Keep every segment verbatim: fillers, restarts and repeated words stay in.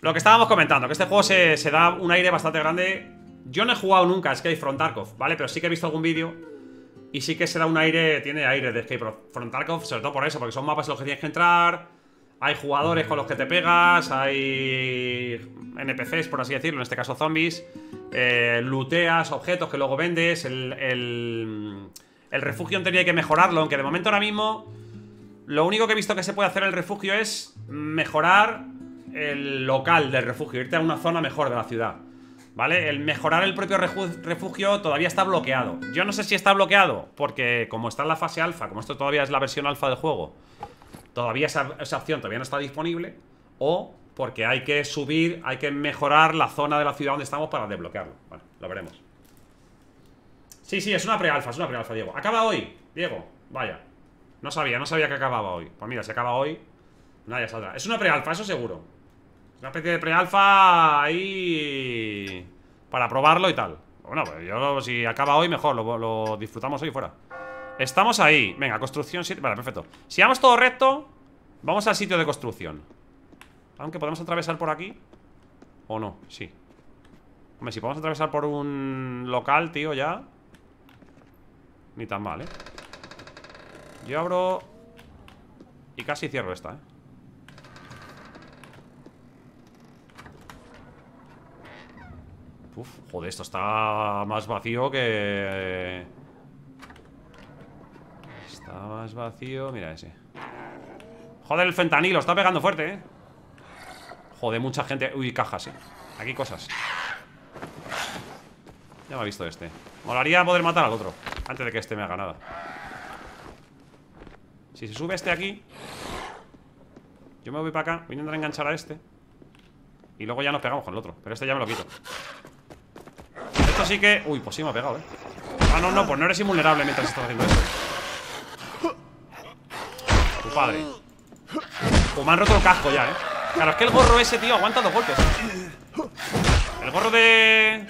Lo que estábamos comentando, que este juego se, se da un aire bastante grande. Yo no he jugado nunca a Escape from Tarkov, ¿vale? Pero sí que he visto algún vídeo y sí que se da un aire, tiene aire de Escape from Tarkov, sobre todo por eso, porque son mapas en los que tienes que entrar, hay jugadores con los que te pegas, hay N P Cs, por así decirlo, en este caso zombies, eh, looteas objetos que luego vendes, el, el, el refugio en teoría hay que mejorarlo, aunque de momento ahora mismo lo único que he visto que se puede hacer en el refugio es mejorar el local del refugio, irte a una zona mejor de la ciudad, ¿vale? El mejorar el propio refugio todavía está bloqueado. Yo no sé si está bloqueado porque como está en la fase alfa, como esto todavía es la versión alfa del juego, todavía esa, esa opción todavía no está disponible, o porque hay que subir, hay que mejorar la zona de la ciudad donde estamos para desbloquearlo. Bueno, lo veremos. Sí, sí, es una pre-alfa, es una pre-alfa, Diego. ¿Acaba hoy? Diego, vaya. No sabía, no sabía que acababa hoy. Pues mira, si acaba hoy, nada, ya saldrá. Es una pre-alfa, eso seguro. Una especie de pre-alfa ahí para probarlo y tal. Bueno, pues yo si acaba hoy mejor, lo, lo disfrutamos hoy fuera. Estamos ahí, venga, construcción siete. Vale, perfecto. Si vamos todo recto, vamos al sitio de construcción. Aunque podemos atravesar por aquí. ¿O no? Sí. Hombre, si podemos atravesar por un local, tío, ya ni tan mal, ¿eh? Yo abro y casi cierro esta, ¿eh? Uf, joder, esto está más vacío que... Está más vacío, mira ese. Joder, el fentanilo, está pegando fuerte, ¿eh? Joder, mucha gente. Uy, cajas, ¿eh? Aquí cosas. Ya me ha visto este. Molaría poder matar al otro antes de que este me haga nada. Si se sube este aquí, yo me voy para acá, voy a intentar enganchar a este y luego ya nos pegamos con el otro. Pero este ya me lo quito. Esto sí que... Uy, pues sí me ha pegado, ¿eh? Ah, no, no, pues no eres invulnerable mientras estás haciendo eso. Tu padre. Pues me han roto el casco ya, ¿eh? Claro, es que el gorro ese, tío, aguanta dos golpes. El gorro de...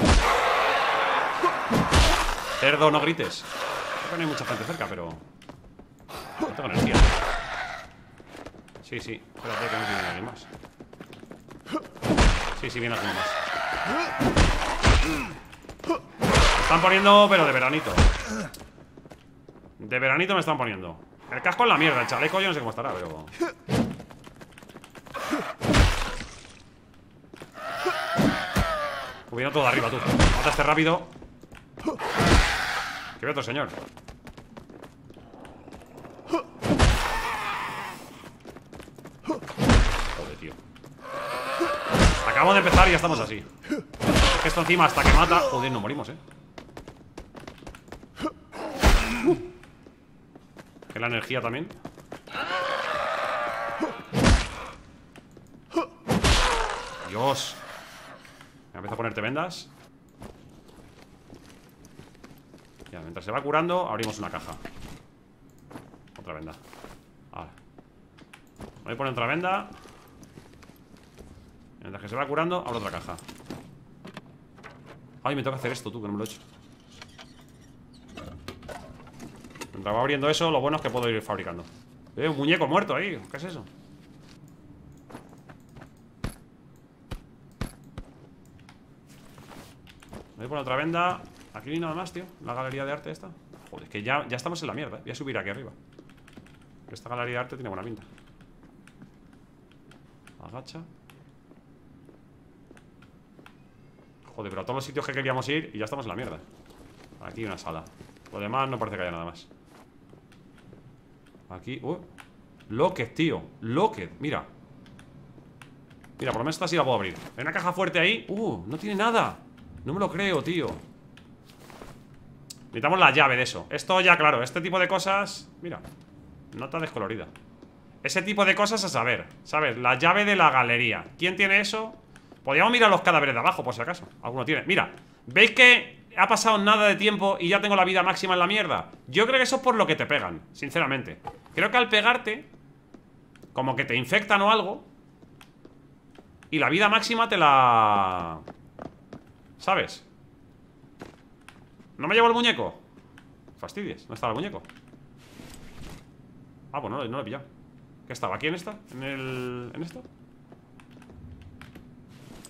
Cerdo, no grites. Creo que no hay mucha gente cerca, pero... No tengo energía. Sí, sí, espérate que no viene alguien más. Sí, sí, viene alguien más. Me están poniendo, pero de veranito. De veranito me están poniendo. El casco en la mierda, el chaleco yo no sé cómo estará, pero... Viene todo de arriba, tú. Mata este rápido. Que ve otro señor. Joder, tío. Acabamos de empezar y ya estamos así. Esto encima hasta que mata. Joder, no morimos, eh. Que la energía también. Dios. Me empiezo a ponerte vendas. Ya, mientras se va curando, abrimos una caja. Otra venda. Vale. Voy a poner otra venda. Mientras que se va curando, abro otra caja. Ay, me toca hacer esto, tú, que no me lo he hecho. Mientras va abriendo eso, lo bueno es que puedo ir fabricando. Eh, un muñeco muerto ahí. ¿Qué es eso? Voy a poner otra venda. Aquí no hay nada más, tío. La galería de arte esta. Joder, es que ya, ya estamos en la mierda, ¿eh? Voy a subir aquí arriba. Esta galería de arte tiene buena pinta. Agacha. Joder, pero a todos los sitios que queríamos ir y ya estamos en la mierda. Aquí hay una sala. Lo demás no parece que haya nada más. Aquí, uh Locket, tío, Locket, mira. Mira, por lo menos esta sí la puedo abrir. Hay una caja fuerte ahí. Uh, no tiene nada. No me lo creo, tío. Necesitamos la llave de eso. Esto ya, claro, este tipo de cosas. Mira, nota descolorida. Ese tipo de cosas a saber, ¿sabes? La llave de la galería. ¿Quién tiene eso? Podríamos mirar los cadáveres de abajo, por si acaso. Alguno tiene. Mira, ¿veis que ha pasado nada de tiempo y ya tengo la vida máxima en la mierda? Yo creo que eso es por lo que te pegan, sinceramente. Creo que al pegarte, como que te infectan o algo, y la vida máxima te la... ¿Sabes? ¿No me llevo el muñeco? Fastidies, ¿dónde estaba el muñeco? Ah, pues no, no lo he pillado. ¿Qué estaba? ¿Aquí en esta? ¿En el... en esto?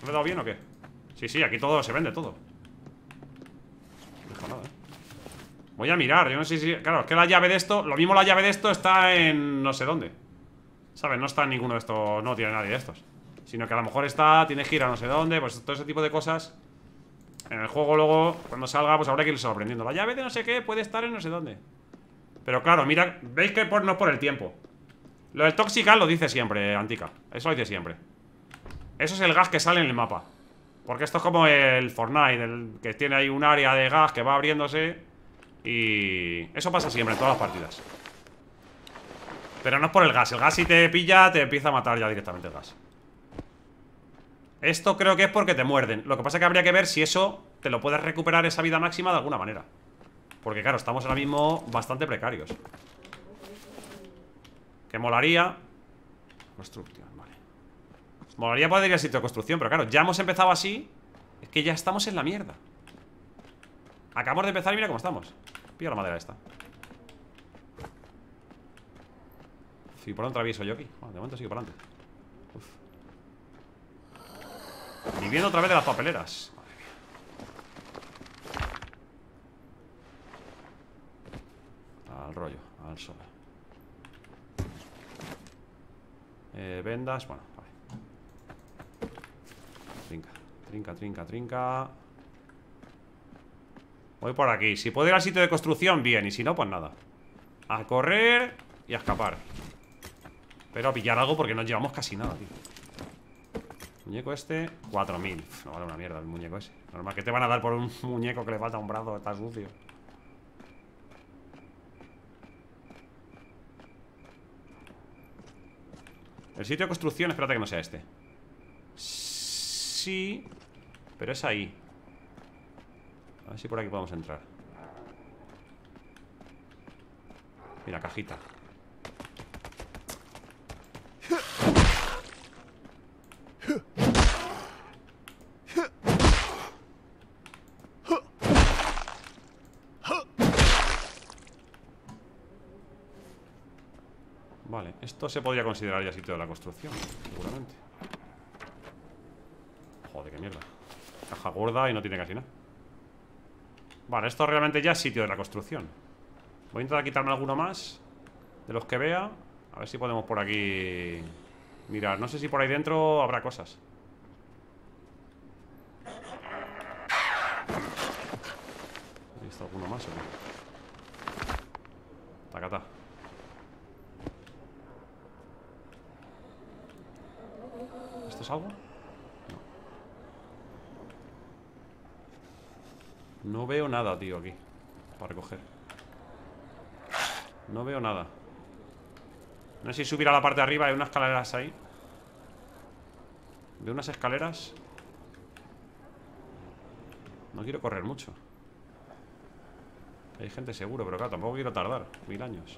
¿Me he dado bien o qué? Sí, sí, aquí todo se vende, todo. No dejo nada, ¿eh? Voy a mirar, yo no sé si... Claro, es que la llave de esto... Lo mismo la llave de esto está en no sé dónde, ¿sabes? No está en ninguno de estos... No tiene nadie de estos. Sino que a lo mejor está... Tiene que ir a no sé dónde. Pues todo ese tipo de cosas. En el juego luego, cuando salga, pues habrá que irse aprendiendo. La llave de no sé qué puede estar en no sé dónde. Pero claro, mira... Veis que por, no es por el tiempo. Lo del Toxical lo dice siempre, Antica. Eso lo dice siempre. Eso es el gas que sale en el mapa. Porque esto es como el Fortnite, el que tiene ahí un área de gas que va abriéndose. Y eso pasa siempre en todas las partidas. Pero no es por el gas. El gas si te pilla te empieza a matar ya directamente el gas. Esto creo que es porque te muerden. Lo que pasa es que habría que ver si eso te lo puedes recuperar esa vida máxima de alguna manera. Porque claro, estamos ahora mismo bastante precarios. Que molaría. Construcción, vale. Molaría poder ir al sitio de construcción, pero claro, ya hemos empezado así. Es que ya estamos en la mierda. Acabamos de empezar y mira cómo estamos. Pilla la madera esta. Sí, ¿por dónde atravieso yo aquí? Bueno, de momento sigo para adelante. Uf. Viviendo otra vez de las papeleras. Madre mía. Al rollo, al sol. Eh, vendas, bueno, vale. Trinca, trinca, trinca, trinca. Voy por aquí. Si puedo ir al sitio de construcción, bien. Y si no, pues nada. A correr y a escapar. Pero a pillar algo porque no llevamos casi nada, tío. Muñeco este, cuatro mil. No vale una mierda el muñeco ese. Normal, que te van a dar por un muñeco que le falta un brazo, está sucio. El sitio de construcción, espérate que no sea este. Sí, pero es ahí. A ver si por aquí podemos entrar. Mira, cajita. Vale, esto se podría considerar ya sitio de la construcción, seguramente. Joder, qué mierda. Caja gorda y no tiene casi nada. Vale, esto realmente ya es sitio de la construcción. Voy a intentar quitarme alguno más de los que vea. A ver si podemos por aquí mirar. No sé si por ahí dentro habrá cosas. ¿He visto alguno más o qué? Tacata. ¿Esto es algo? No. No veo nada, tío, aquí para recoger. No veo nada. No sé si subir a la parte de arriba. Hay unas escaleras ahí. Veo unas escaleras. No quiero correr mucho. Hay gente seguro, pero claro, tampoco quiero tardar mil años.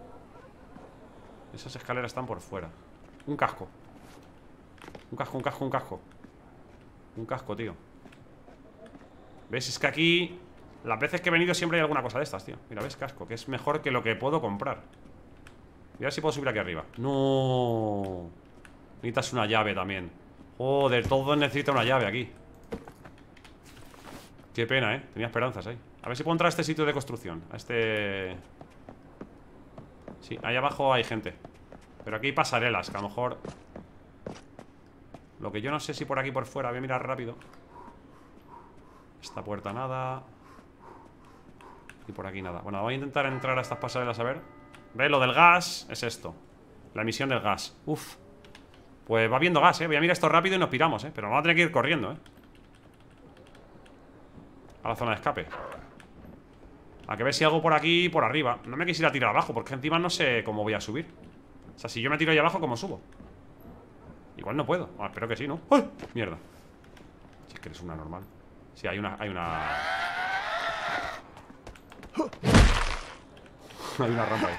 Esas escaleras están por fuera. Un casco. Un casco, un casco, un casco. Un casco, tío. ¿Ves? Es que aquí las veces que he venido siempre hay alguna cosa de estas, tío. Mira, ¿ves? Casco, que es mejor que lo que puedo comprar. Y a ver si puedo subir aquí arriba. No. Necesitas una llave también. Joder, todo necesita una llave aquí. Qué pena, ¿eh? Tenía esperanzas ahí. A ver si puedo entrar a este sitio de construcción. A este... Sí, ahí abajo hay gente. Pero aquí hay pasarelas, que a lo mejor... Lo que yo no sé si por aquí por fuera. Voy a mirar rápido. Esta puerta nada. Y por aquí nada. Bueno, voy a intentar entrar a estas pasarelas a ver. ¿Ves? Lo del gas es esto. La emisión del gas. Uf. Pues va viendo gas, eh. Voy a mirar esto rápido y nos piramos, eh. Pero vamos a tener que ir corriendo, eh. A la zona de escape. A que ver si hago por aquí, por arriba. No me quisiera tirar abajo, porque encima no sé cómo voy a subir. O sea, si yo me tiro ahí abajo, ¿cómo subo? Igual no puedo. Ah, espero que sí, ¿no? ¡Ay! Mierda. Si es que eres una normal. Sí, hay una... Hay una... Hay una rampa ahí.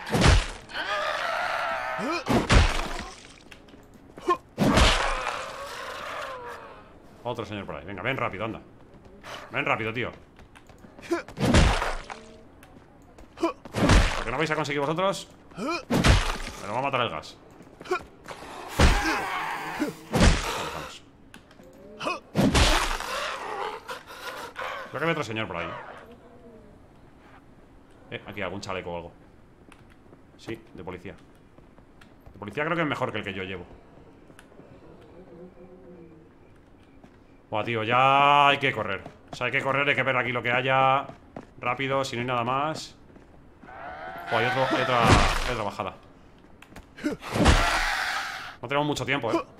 Otro señor por ahí. Venga, ven rápido, anda. Ven rápido, tío. Porque no vais a conseguir vosotros. Me lo va a matar el gas. Vamos. Creo que hay otro señor por ahí. Eh, aquí hay algún chaleco o algo. Sí, de policía. De policía creo que es mejor que el que yo llevo. Buah, tío, ya hay que correr. O sea, hay que correr, hay que ver aquí lo que haya rápido, si no hay nada más. Buah, hay, otro, hay, otra, hay otra bajada. No tenemos mucho tiempo, eh.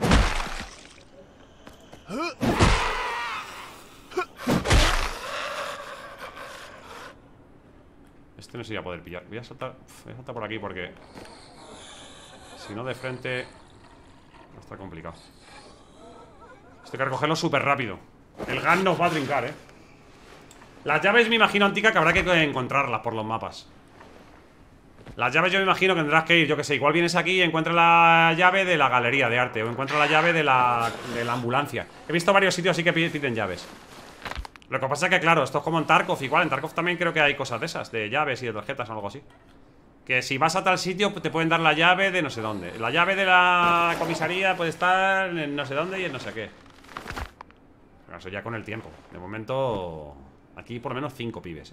Este no se iba a poder pillar. Voy a saltar, voy a saltar por aquí porque si no de frente va a estar complicado. Esto hay que recogerlo súper rápido. El gas nos va a trincar, eh. Las llaves me imagino, Antica, que habrá que encontrarlas por los mapas. Las llaves yo me imagino que tendrás que ir, yo que sé, igual vienes aquí y encuentras la llave de la galería de arte o encuentras la llave de la, de la ambulancia. He visto varios sitios así que piden llaves. Lo que pasa es que, claro, esto es como en Tarkov. Igual, en Tarkov también creo que hay cosas de esas, de llaves y de tarjetas o algo así. Que si vas a tal sitio te pueden dar la llave de no sé dónde. La llave de la comisaría puede estar en no sé dónde y en no sé qué. Pero eso ya con el tiempo. De momento, aquí por lo menos cinco pibes, eh.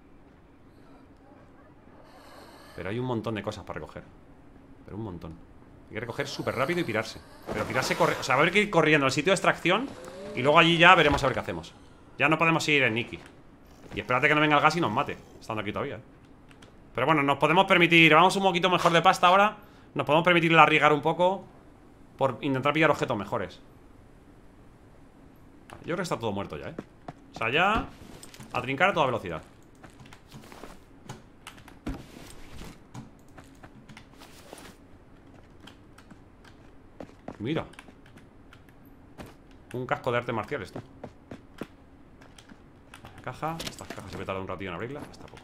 Pero hay un montón de cosas para recoger. Pero un montón. Hay que recoger súper rápido y pirarse. Pero pirarse, corre... o sea, va a haber que ir corriendo al sitio de extracción y luego allí ya veremos a ver qué hacemos. Ya no podemos ir en Nikki. Y espérate que no venga el gas y nos mate, estando aquí todavía, ¿eh? Pero bueno, nos podemos permitir... Vamos un poquito mejor de pasta ahora. Nos podemos permitir arriesgar un poco por intentar pillar objetos mejores. Yo creo que está todo muerto ya, ¿eh? O sea, ya a trincar a toda velocidad. Mira. Un casco de artes marciales, tú. Caja. Estas cajas se me tarda un ratillo en abrirla. Está poco.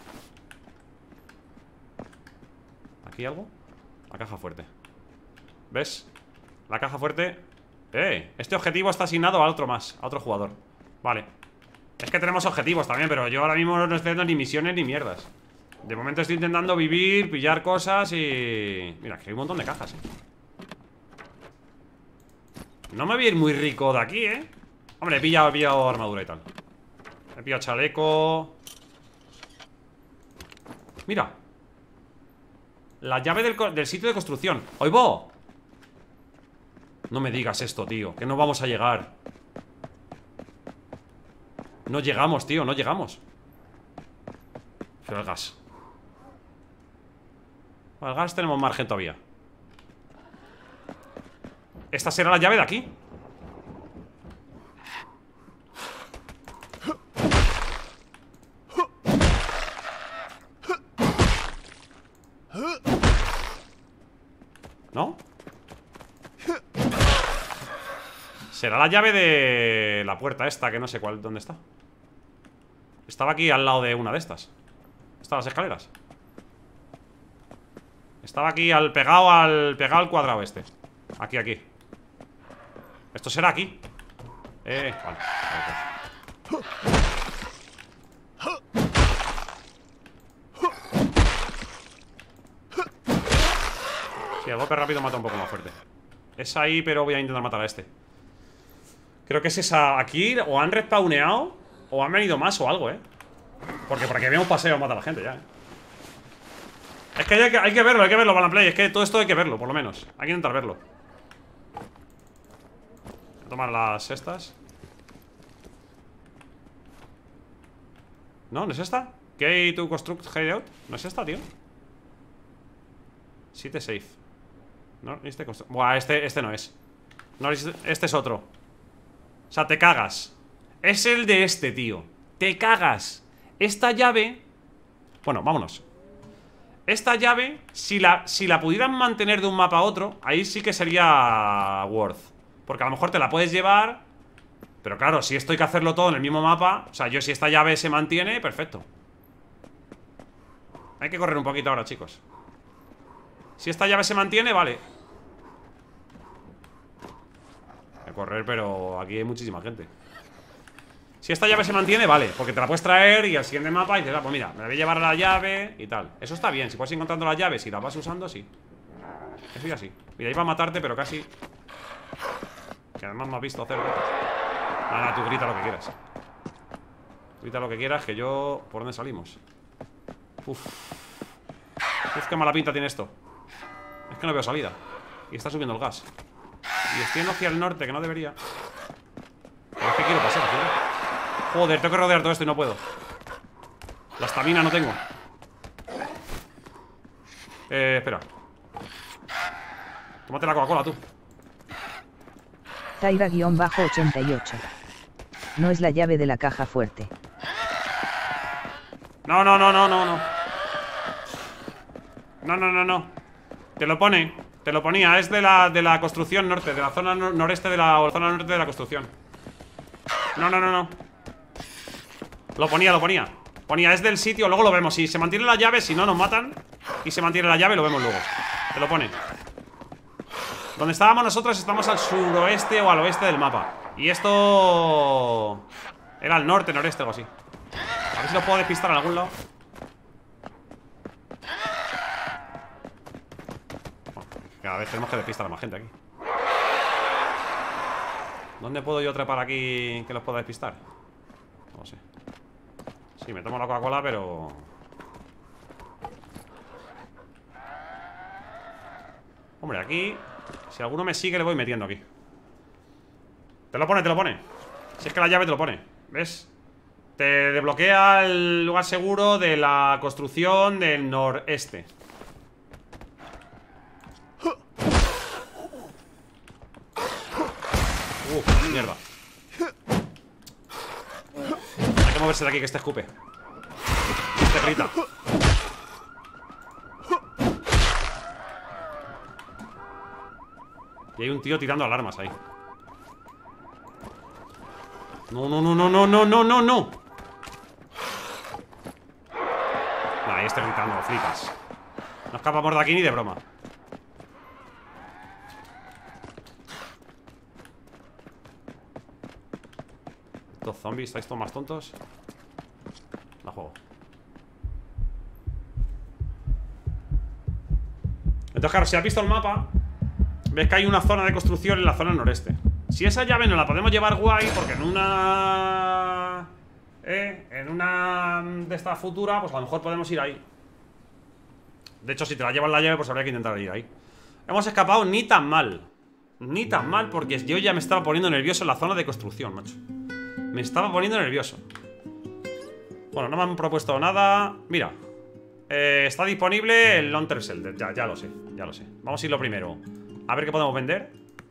¿Aquí algo? La caja fuerte. ¿Ves? La caja fuerte. ¡Eh! Este objetivo está asignado a otro más. A otro jugador. Vale. Es que tenemos objetivos también, pero yo ahora mismo no estoy haciendo ni misiones ni mierdas. De momento estoy intentando vivir, pillar cosas y... Mira, que hay un montón de cajas, eh. No me voy a ir muy rico de aquí, eh. Hombre, he pillado, he pillado armadura y tal. He pillado chaleco. Mira. La llave del, del sitio de construcción. ¡Oibo! No me digas esto, tío. Que no vamos a llegar. No llegamos, tío, no llegamos. Pero el gas. Bueno, el gas tenemos margen todavía. Esta será la llave de aquí. ¿No? Será la llave de la puerta esta, que no sé cuál, dónde está. Estaba aquí al lado de una de estas. Están las escaleras. Estaba aquí al pegado al pegado al cuadrado este. Aquí, aquí. Esto será aquí. Eh, vale. Sí, el golpe rápido mata un poco más fuerte. Es ahí, pero voy a intentar matar a este. Creo que es esa. Aquí o han respawneado o han venido más o algo, eh. Porque por aquí había un paseo a matar a la gente ya, eh. Es que hay, que hay que verlo, hay que verlo, Balanplay. Es que todo esto hay que verlo, por lo menos. Hay que intentar verlo. Voy a tomar las estas. No, ¿no es esta? Key to construct hideout. ¿No es esta, tío? siete safe. No, este construct. Buah, este, este no es. No, este es otro. O sea, te cagas. Es el de este, tío. Te cagas. Esta llave. Bueno, vámonos. Esta llave, si la, si la pudieran mantener de un mapa a otro, ahí sí que sería worth. Porque a lo mejor te la puedes llevar. Pero claro, si esto hay que hacerlo todo en el mismo mapa. O sea, yo si esta llave se mantiene, perfecto. Hay que correr un poquito ahora, chicos. Si esta llave se mantiene, vale. Hay que correr, pero aquí hay muchísima gente. Si esta llave se mantiene, vale, porque te la puedes traer y al siguiente mapa y dices, ah, pues mira, me la voy a llevar a la llave y tal. Eso está bien, si puedes ir encontrando las llaves y las vas usando, sí. Eso ya sí. Mira, iba a matarte, pero casi. Que además me has visto hacerlo. Nada, tú grita lo que quieras. Evita lo que quieras, que yo... ¿Por dónde salimos? Uf. Uf, qué mala pinta tiene esto. Es que no veo salida. Y está subiendo el gas. Y estoy yendo hacia el norte, que no debería. Pero es que quiero pasar, tío. Joder, tengo que rodear todo esto y no puedo. La estamina no tengo. Eh, espera. Tómate la Coca-Cola, tú. Taira-ochenta y ocho. No es la llave de la caja fuerte. No, no, no, no, no, no. No, no, no, no. Te lo pone. Te lo ponía. Es de la, de la construcción norte. De la zona nor noreste de la... O zona norte de la construcción. No, no, no, no. Lo ponía, lo ponía. Ponía, es del sitio, luego lo vemos. Si se mantiene la llave, si no nos matan. Y se mantiene la llave, lo vemos luego. Te lo pone. Donde estábamos nosotros estamos al suroeste o al oeste del mapa. Y esto... Era al norte, noreste o algo así. A ver si lo puedo despistar en algún lado. Bueno, cada vez tenemos que despistar a más gente aquí. ¿Dónde puedo yo trepar aquí que los pueda despistar? No sé. Sí, me tomo la Coca-Cola, pero... Hombre, aquí... Si alguno me sigue, le voy metiendo aquí. Te lo pone, te lo pone. Si es que la llave te lo pone. ¿Ves? Te desbloquea el lugar seguro de la construcción del noreste. Uh, mierda. Hay que moverse de aquí, que este escupe. Este grita. Y hay un tío tirando alarmas ahí. No, no, no, no, no, no, no, no, no. Nah, ahí está gritando, flipas. No escapamos de aquí ni de broma. Estos zombies, ¿estáis todos más tontos? La juego. Entonces, claro, si has visto el mapa, ves que hay una zona de construcción en la zona noreste. Si esa llave no la podemos llevar guay, porque en una... Eh, en una de esta futura, pues a lo mejor podemos ir ahí. De hecho, si te la llevas la llave, pues habría que intentar ir ahí. Hemos escapado ni tan mal. Ni tan mal, porque yo ya me estaba poniendo nervioso en la zona de construcción, macho. Me estaba poniendo nervioso. Bueno, no me han propuesto nada. Mira, eh, está disponible el Long Term Shelter. Ya, ya lo sé, ya lo sé. Vamos a ir lo primero. A ver qué podemos vender.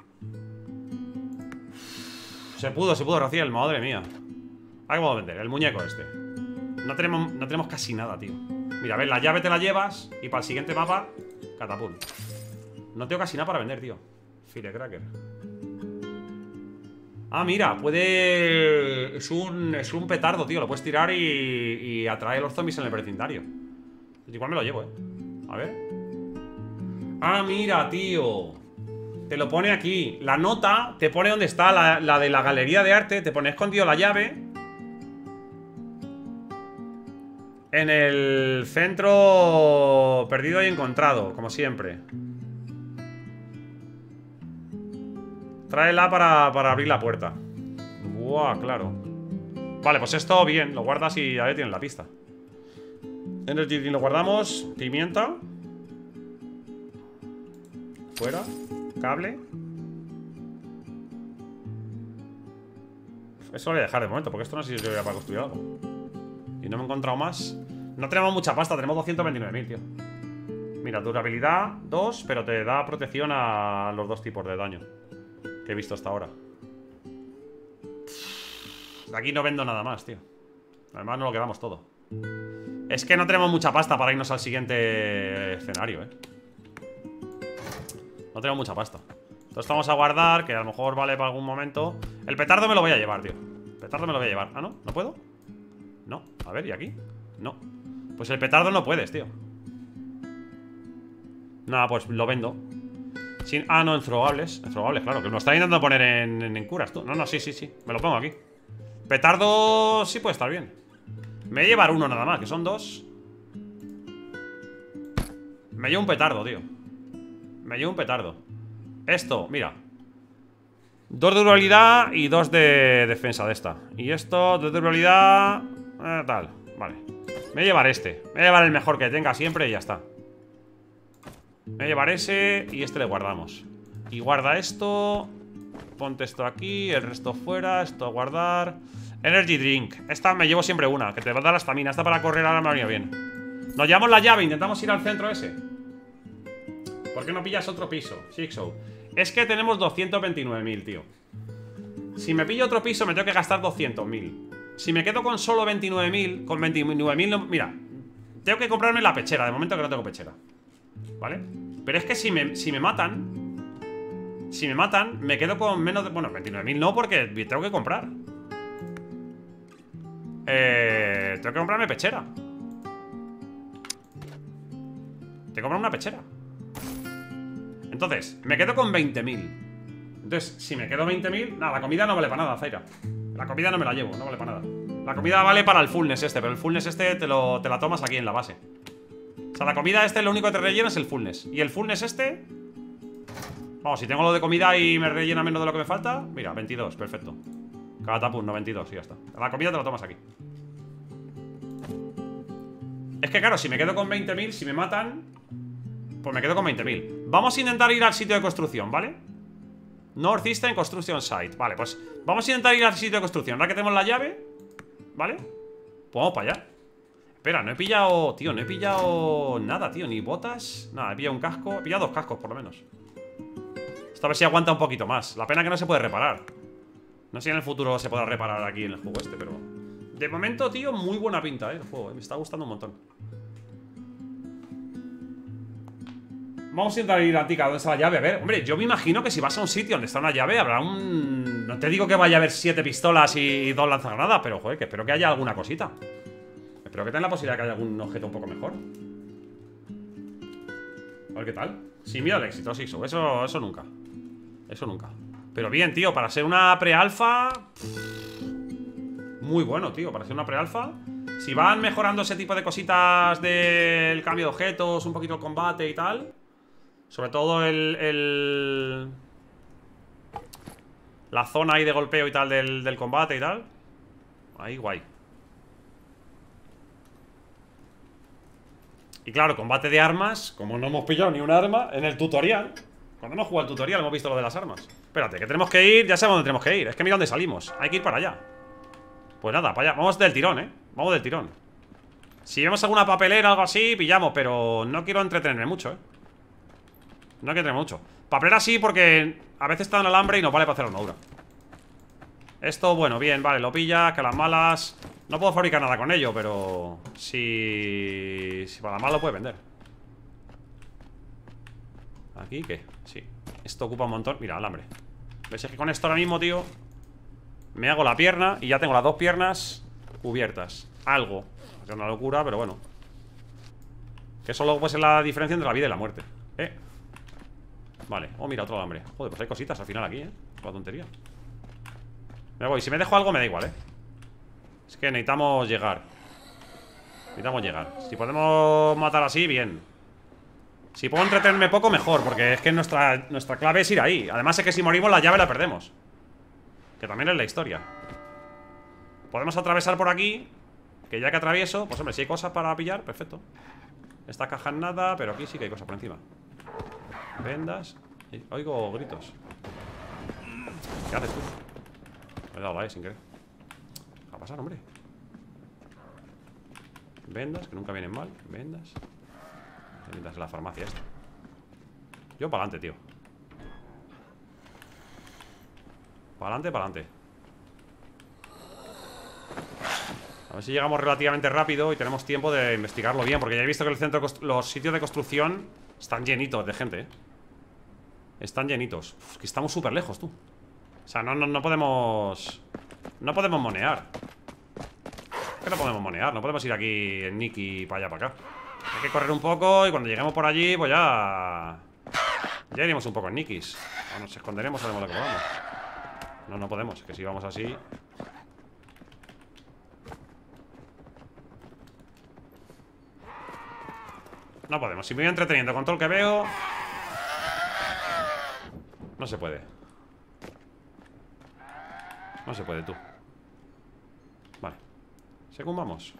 Se pudo, se pudo, Raciel, madre mía. A ver qué podemos vender, el muñeco este. No tenemos, no tenemos casi nada, tío. Mira, a ver, la llave te la llevas. Y para el siguiente mapa, catapult. No tengo casi nada para vender, tío. Firecracker. Ah, mira, puede... Es un, es un petardo, tío. Lo puedes tirar y, y atrae a los zombies en el vecindario. Igual me lo llevo, eh. A ver. Ah, mira, tío. Te lo pone aquí. La nota te pone donde está la, la de la galería de arte. Te pone escondido la llave en el centro perdido y encontrado, como siempre. Tráela para, para abrir la puerta. Buah, claro. Vale, pues esto bien. Lo guardas y ya tienes la pista. Energy Drink lo guardamos. Pimienta. Fuera. Cable. Eso lo voy a dejar de momento, porque esto no sé si sirve para construir algo. Y no me he encontrado más. No tenemos mucha pasta, tenemos doscientos veintinueve mil, tío. Mira, durabilidad dos, pero te da protección a los dos tipos de daño que he visto hasta ahora. De aquí no vendo nada más, tío. Además no lo quedamos todo. Es que no tenemos mucha pasta para irnos al siguiente escenario, eh. No tenemos mucha pasta. Entonces vamos a guardar, que a lo mejor vale para algún momento. El petardo me lo voy a llevar, tío. El petardo me lo voy a llevar. Ah, ¿no? ¿No puedo? No. A ver, ¿y aquí? No. Pues el petardo no puedes, tío. Nada, pues lo vendo. Sin... Ah, no, en throwables. En throwables, claro. Que me lo está intentando poner en, en, en curas, tú. No, no, sí, sí, sí. Me lo pongo aquí. Petardo sí puede estar bien. Me voy a llevar uno nada más, que son dos. Me llevo un petardo, tío. Me llevo un petardo. Esto, mira. Dos de durabilidad y dos de defensa de esta. Y esto, dos de durabilidad Eh, tal, vale. Me voy a llevar este. Me voy a llevar el mejor que tenga siempre y ya está. Me voy a llevar ese y este le guardamos. Y guarda esto. Ponte esto aquí, el resto fuera. Esto a guardar. Energy drink. Esta me llevo siempre una, que te va a dar la estamina. Esta para correr ahora me ha venido bien. Nos llevamos la llave, intentamos ir al centro ese. ¿Por qué no pillas otro piso? Sixo. Es que tenemos doscientos veintinueve mil, tío. Si me pillo otro piso me tengo que gastar doscientos mil. Si me quedo con solo veintinueve mil, con veintinueve mil, no, mira, tengo que comprarme la pechera. De momento que no tengo pechera, ¿vale? Pero es que si me, si me matan Si me matan, me quedo con menos de... Bueno, veintinueve mil no, porque tengo que comprar Eh... Tengo que comprarme pechera. Tengo que comprar una pechera. Entonces, me quedo con veinte mil. Entonces, si me quedo veinte mil... Nada, la comida no vale para nada, Zaira. La comida no me la llevo, no vale para nada. La comida vale para el fullness este, pero el fullness este te, lo, te la tomas aquí en la base. O sea, la comida este lo único que te rellena es el fullness. Y el fullness este... Vamos, si tengo lo de comida y me rellena menos de lo que me falta... Mira, veintidós, perfecto. Cada tapun, no, veintidós, y ya está. La comida te la tomas aquí. Es que claro, si me quedo con veinte mil, si me matan, pues me quedo con veinte mil. Vamos a intentar ir al sitio de construcción, ¿vale? Northeastern Construction Site. Vale, pues vamos a intentar ir al sitio de construcción. Ahora que tenemos la llave, ¿vale? Pues vamos para allá. Espera, no he pillado... Tío, no he pillado nada, tío. Ni botas. Nada, he pillado un casco. He pillado dos cascos, por lo menos. Esta vez sí aguanta un poquito más. La pena que no se puede reparar. No sé si en el futuro se podrá reparar aquí en el juego este, pero... De momento, tío, muy buena pinta, eh, el juego, eh. Me está gustando un montón. Vamos a intentar ir a Tica, ¿dónde está la llave? A ver, hombre, yo me imagino que si vas a un sitio donde está una llave, habrá un... No te digo que vaya a haber siete pistolas y dos lanzagranadas, pero, joder, que espero que haya alguna cosita. Espero que tenga la posibilidad de que haya algún objeto un poco mejor. A ver qué tal. Sí, mira el éxito, sí, eso, eso, eso nunca. Eso nunca. Pero bien, tío, para ser una pre-alfa... Muy bueno, tío, para ser una pre-alfa. Si van mejorando ese tipo de cositas del cambio de objetos, un poquito el combate y tal... Sobre todo el, el... la zona ahí de golpeo y tal del, del combate y tal. Ahí, guay. Y claro, combate de armas. Como no hemos pillado ni un arma en el tutorial. Cuando hemos jugado el tutorial hemos visto lo de las armas. Espérate, que tenemos que ir, ya sabemos dónde tenemos que ir. Es que mira dónde salimos, hay que ir para allá. Pues nada, para allá, vamos del tirón, eh. Vamos del tirón. Si vemos alguna papelera o algo así, pillamos. Pero no quiero entretenerme mucho, eh. No quiero mucho. Papelera sí, porque a veces está en alambre y nos vale para hacer armadura. Esto, bueno, bien, vale, lo pilla, que las malas... No puedo fabricar nada con ello, pero... Si... Si para las malas lo puede vender. ¿Aquí qué? Sí. Esto ocupa un montón. Mira, alambre. ¿Ves? Es que con esto ahora mismo, tío, me hago la pierna y ya tengo las dos piernas cubiertas. Algo. Es una locura, pero bueno. Que eso luego puede ser la diferencia entre la vida y la muerte. Eh... Vale, oh mira, otro alambre. Joder, pues hay cositas al final aquí, eh. La tontería. Me voy, si me dejo algo me da igual, eh. Es que necesitamos llegar. Necesitamos llegar. Si podemos matar así, bien. Si puedo entretenerme poco, mejor. Porque es que nuestra, nuestra clave es ir ahí. Además es que si morimos la llave la perdemos. Que también es la historia. Podemos atravesar por aquí. Que ya que atravieso, pues hombre, si hay cosas para pillar, perfecto. Esta caja en nada, pero aquí sí que hay cosas por encima. Vendas. Oigo gritos. ¿Qué haces tú? Me he dado la E sin querer. ¿Qué va a pasar, hombre? Vendas, que nunca vienen mal. Vendas. Vendas en la farmacia esta. Yo para adelante, tío. Para adelante, para adelante. A ver si llegamos relativamente rápido y tenemos tiempo de investigarlo bien. Porque ya he visto que el centro de los sitios de construcción están llenitos de gente, ¿eh? Están llenitos. Uf, que estamos súper lejos, tú. O sea, no, no, no podemos... No podemos monear. ¿Qué no podemos monear? No podemos ir aquí en Nicky para allá, para acá. Hay que correr un poco y cuando lleguemos por allí, pues ya... Ya iremos un poco en Nickys. O nos esconderemos, haremos lo que podamos. No, no podemos, que si vamos así... No podemos, si me voy entreteniendo con todo lo que veo... No se puede. No se puede, tú. Vale. Según vamos.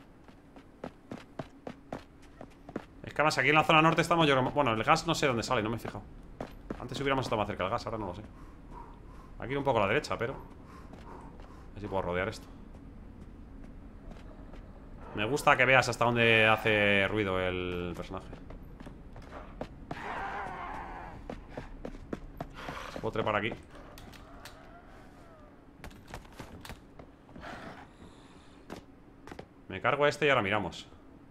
Es que además aquí en la zona norte estamos yo... Bueno, el gas no sé dónde sale, no me he fijado. Antes hubiéramos estado más cerca del gas, ahora no lo sé. Aquí un poco a la derecha, pero... A ver si puedo rodear esto. Me gusta que veas hasta dónde hace ruido el personaje. Puedo trepar aquí. Me cargo a este y ahora miramos.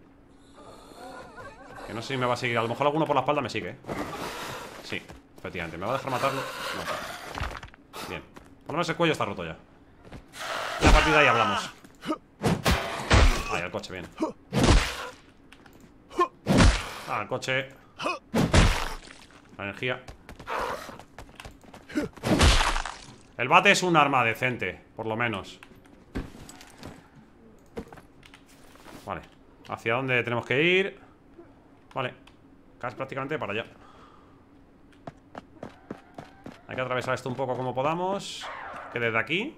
Que no sé si me va a seguir. A lo mejor alguno por la espalda me sigue, ¿eh? Sí, efectivamente. ¿Me va a dejar matarlo? No. Bien. Por lo menos el cuello está roto ya. Y a partir de ahí hablamos. Ahí, el coche, bien. Ah, el coche. La energía. El bate es un arma decente, por lo menos. Vale. ¿Hacia dónde tenemos que ir? Vale. Casi prácticamente para allá. Hay que atravesar esto un poco como podamos. Que desde aquí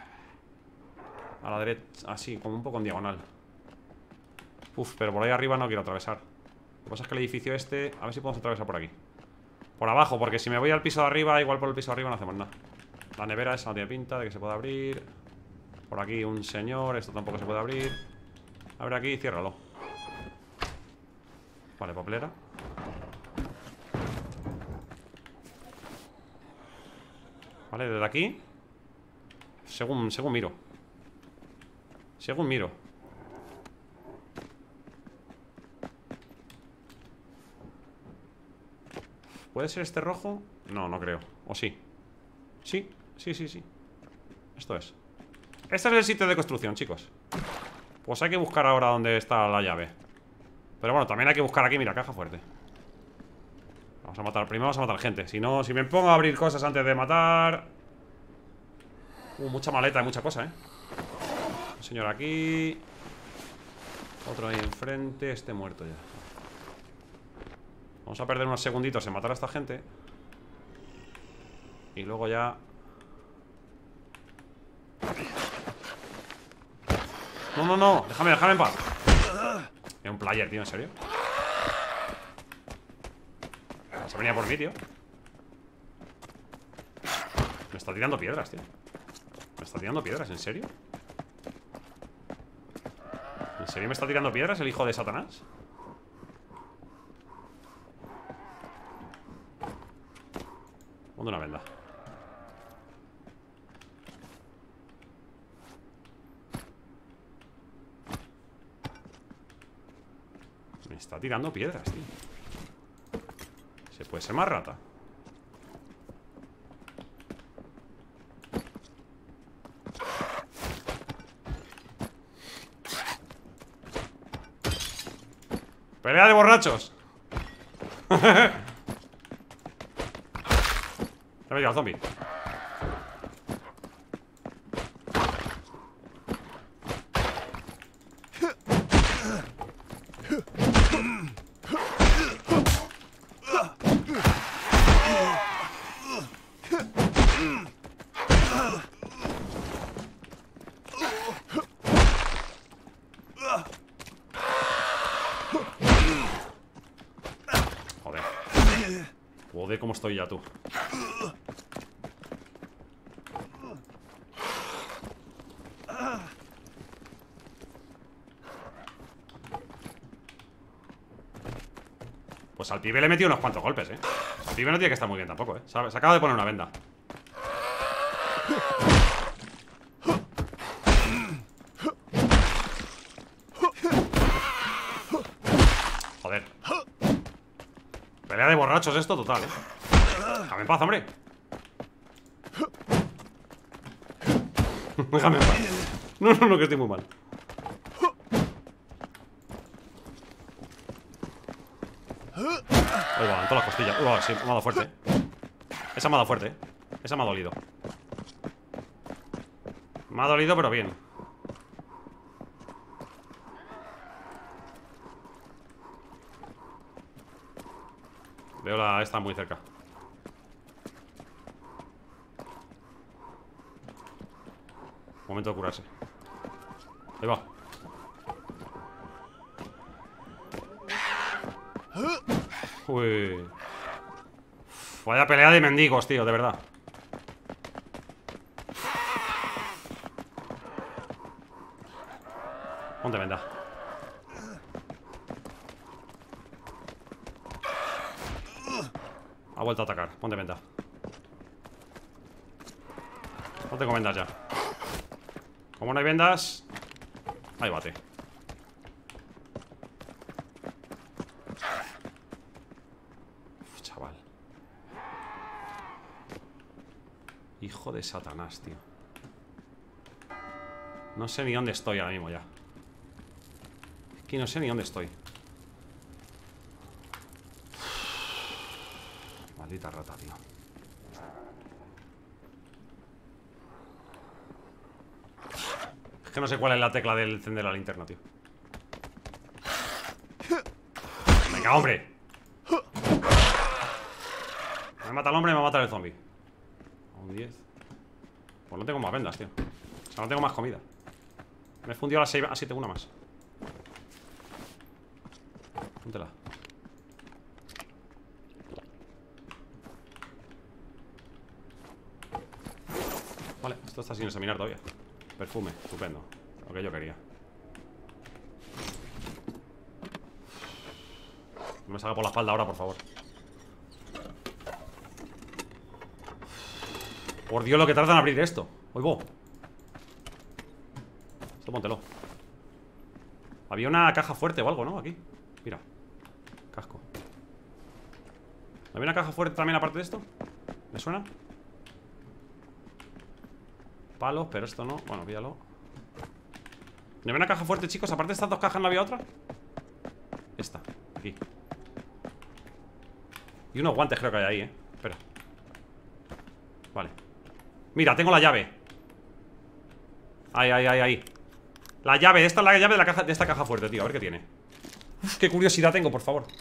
a la derecha, así, como un poco en diagonal. Uf, pero por ahí arriba no quiero atravesar. Lo que pasa es que el edificio este... A ver si podemos atravesar por aquí. Por abajo, porque si me voy al piso de arriba, igual por el piso de arriba no hacemos nada. La nevera esa no tiene pinta de que se pueda abrir. Por aquí un señor, esto tampoco se puede abrir. Abre aquí y ciérralo. Vale, papelera. Vale, desde aquí. Según, según miro. Según miro. ¿Puede ser este rojo? No, no creo. ¿O sí? Sí, sí, sí, sí. Esto es. Este es el sitio de construcción, chicos. Pues hay que buscar ahora dónde está la llave. Pero bueno, también hay que buscar aquí, mira, caja fuerte. Vamos a matar, primero vamos a matar gente. Si no, si me pongo a abrir cosas antes de matar. Uh, mucha maleta y mucha cosa, eh. Un señor aquí. Otro ahí enfrente. Este muerto ya. Vamos a perder unos segunditos en matar a esta gente. Y luego ya... No, no, no, déjame, déjame en paz. Es un player, tío, ¿en serio? Se venía por mí, tío. Me está tirando piedras, tío. Me está tirando piedras, ¿en serio? ¿En serio me está tirando piedras el hijo de Satanás? Ponte una venda. Me está tirando piedras, tío. ¿Se puede ser más rata? ¡Pelea de borrachos! Se me ha tirado el zombie. Joder. Joder, cómo estoy ya, tú. Pues al pibe le he metido unos cuantos golpes, eh. Al pibe no tiene que estar muy bien tampoco, eh. Se acaba de poner una venda. Joder. Pelea de borrachos esto total, eh. Déjame en paz, hombre. Déjame en paz. No, no, no, que estoy muy mal. Ahí va, en todas las costillas. Uh, sí, me ha dado fuerte. Esa me ha dado fuerte. Esa me ha dolido. Me ha dolido, pero bien. Veo la esta muy cerca. Momento de curarse. Ahí va. Uy. Vaya pelea de mendigos, tío, de verdad. Ponte venda. Ha vuelto a atacar, ponte venda. No tengo vendas ya. Como no hay vendas, ahí bate. Uf, chaval. Hijo de Satanás, tío. No sé ni dónde estoy ahora mismo ya. Es que no sé ni dónde estoy. Maldita rata, tío. Es que no sé cuál es la tecla del encender la linterna, tío. Venga, hombre. Me mata el hombre y me va a matar el zombie. Un diez. Pues no tengo más vendas, tío. O sea, no tengo más comida. Me he fundido a las seis. Ah, sí, tengo una más. Póntela. Vale, esto está sin examinar todavía. Perfume, estupendo. Lo que yo quería. No me salga por la espalda ahora, por favor. Por Dios, lo que tardan en abrir esto. Oigo. Esto póntelo. Había una caja fuerte o algo, ¿no? Aquí. Mira. Casco. ¿Había una caja fuerte también aparte de esto? ¿Me suena? Palos, pero esto no. Bueno, píllalo. ¿No había una caja fuerte, chicos? Aparte de estas dos cajas, ¿no había otra? Esta, aquí. Y unos guantes creo que hay ahí, ¿eh? Espera. Vale. Mira, tengo la llave. Ahí, ahí, ahí, ahí. La llave, esta es la llave de, la caja, de esta caja fuerte, tío. A ver qué tiene. Uf, qué curiosidad tengo, por favor.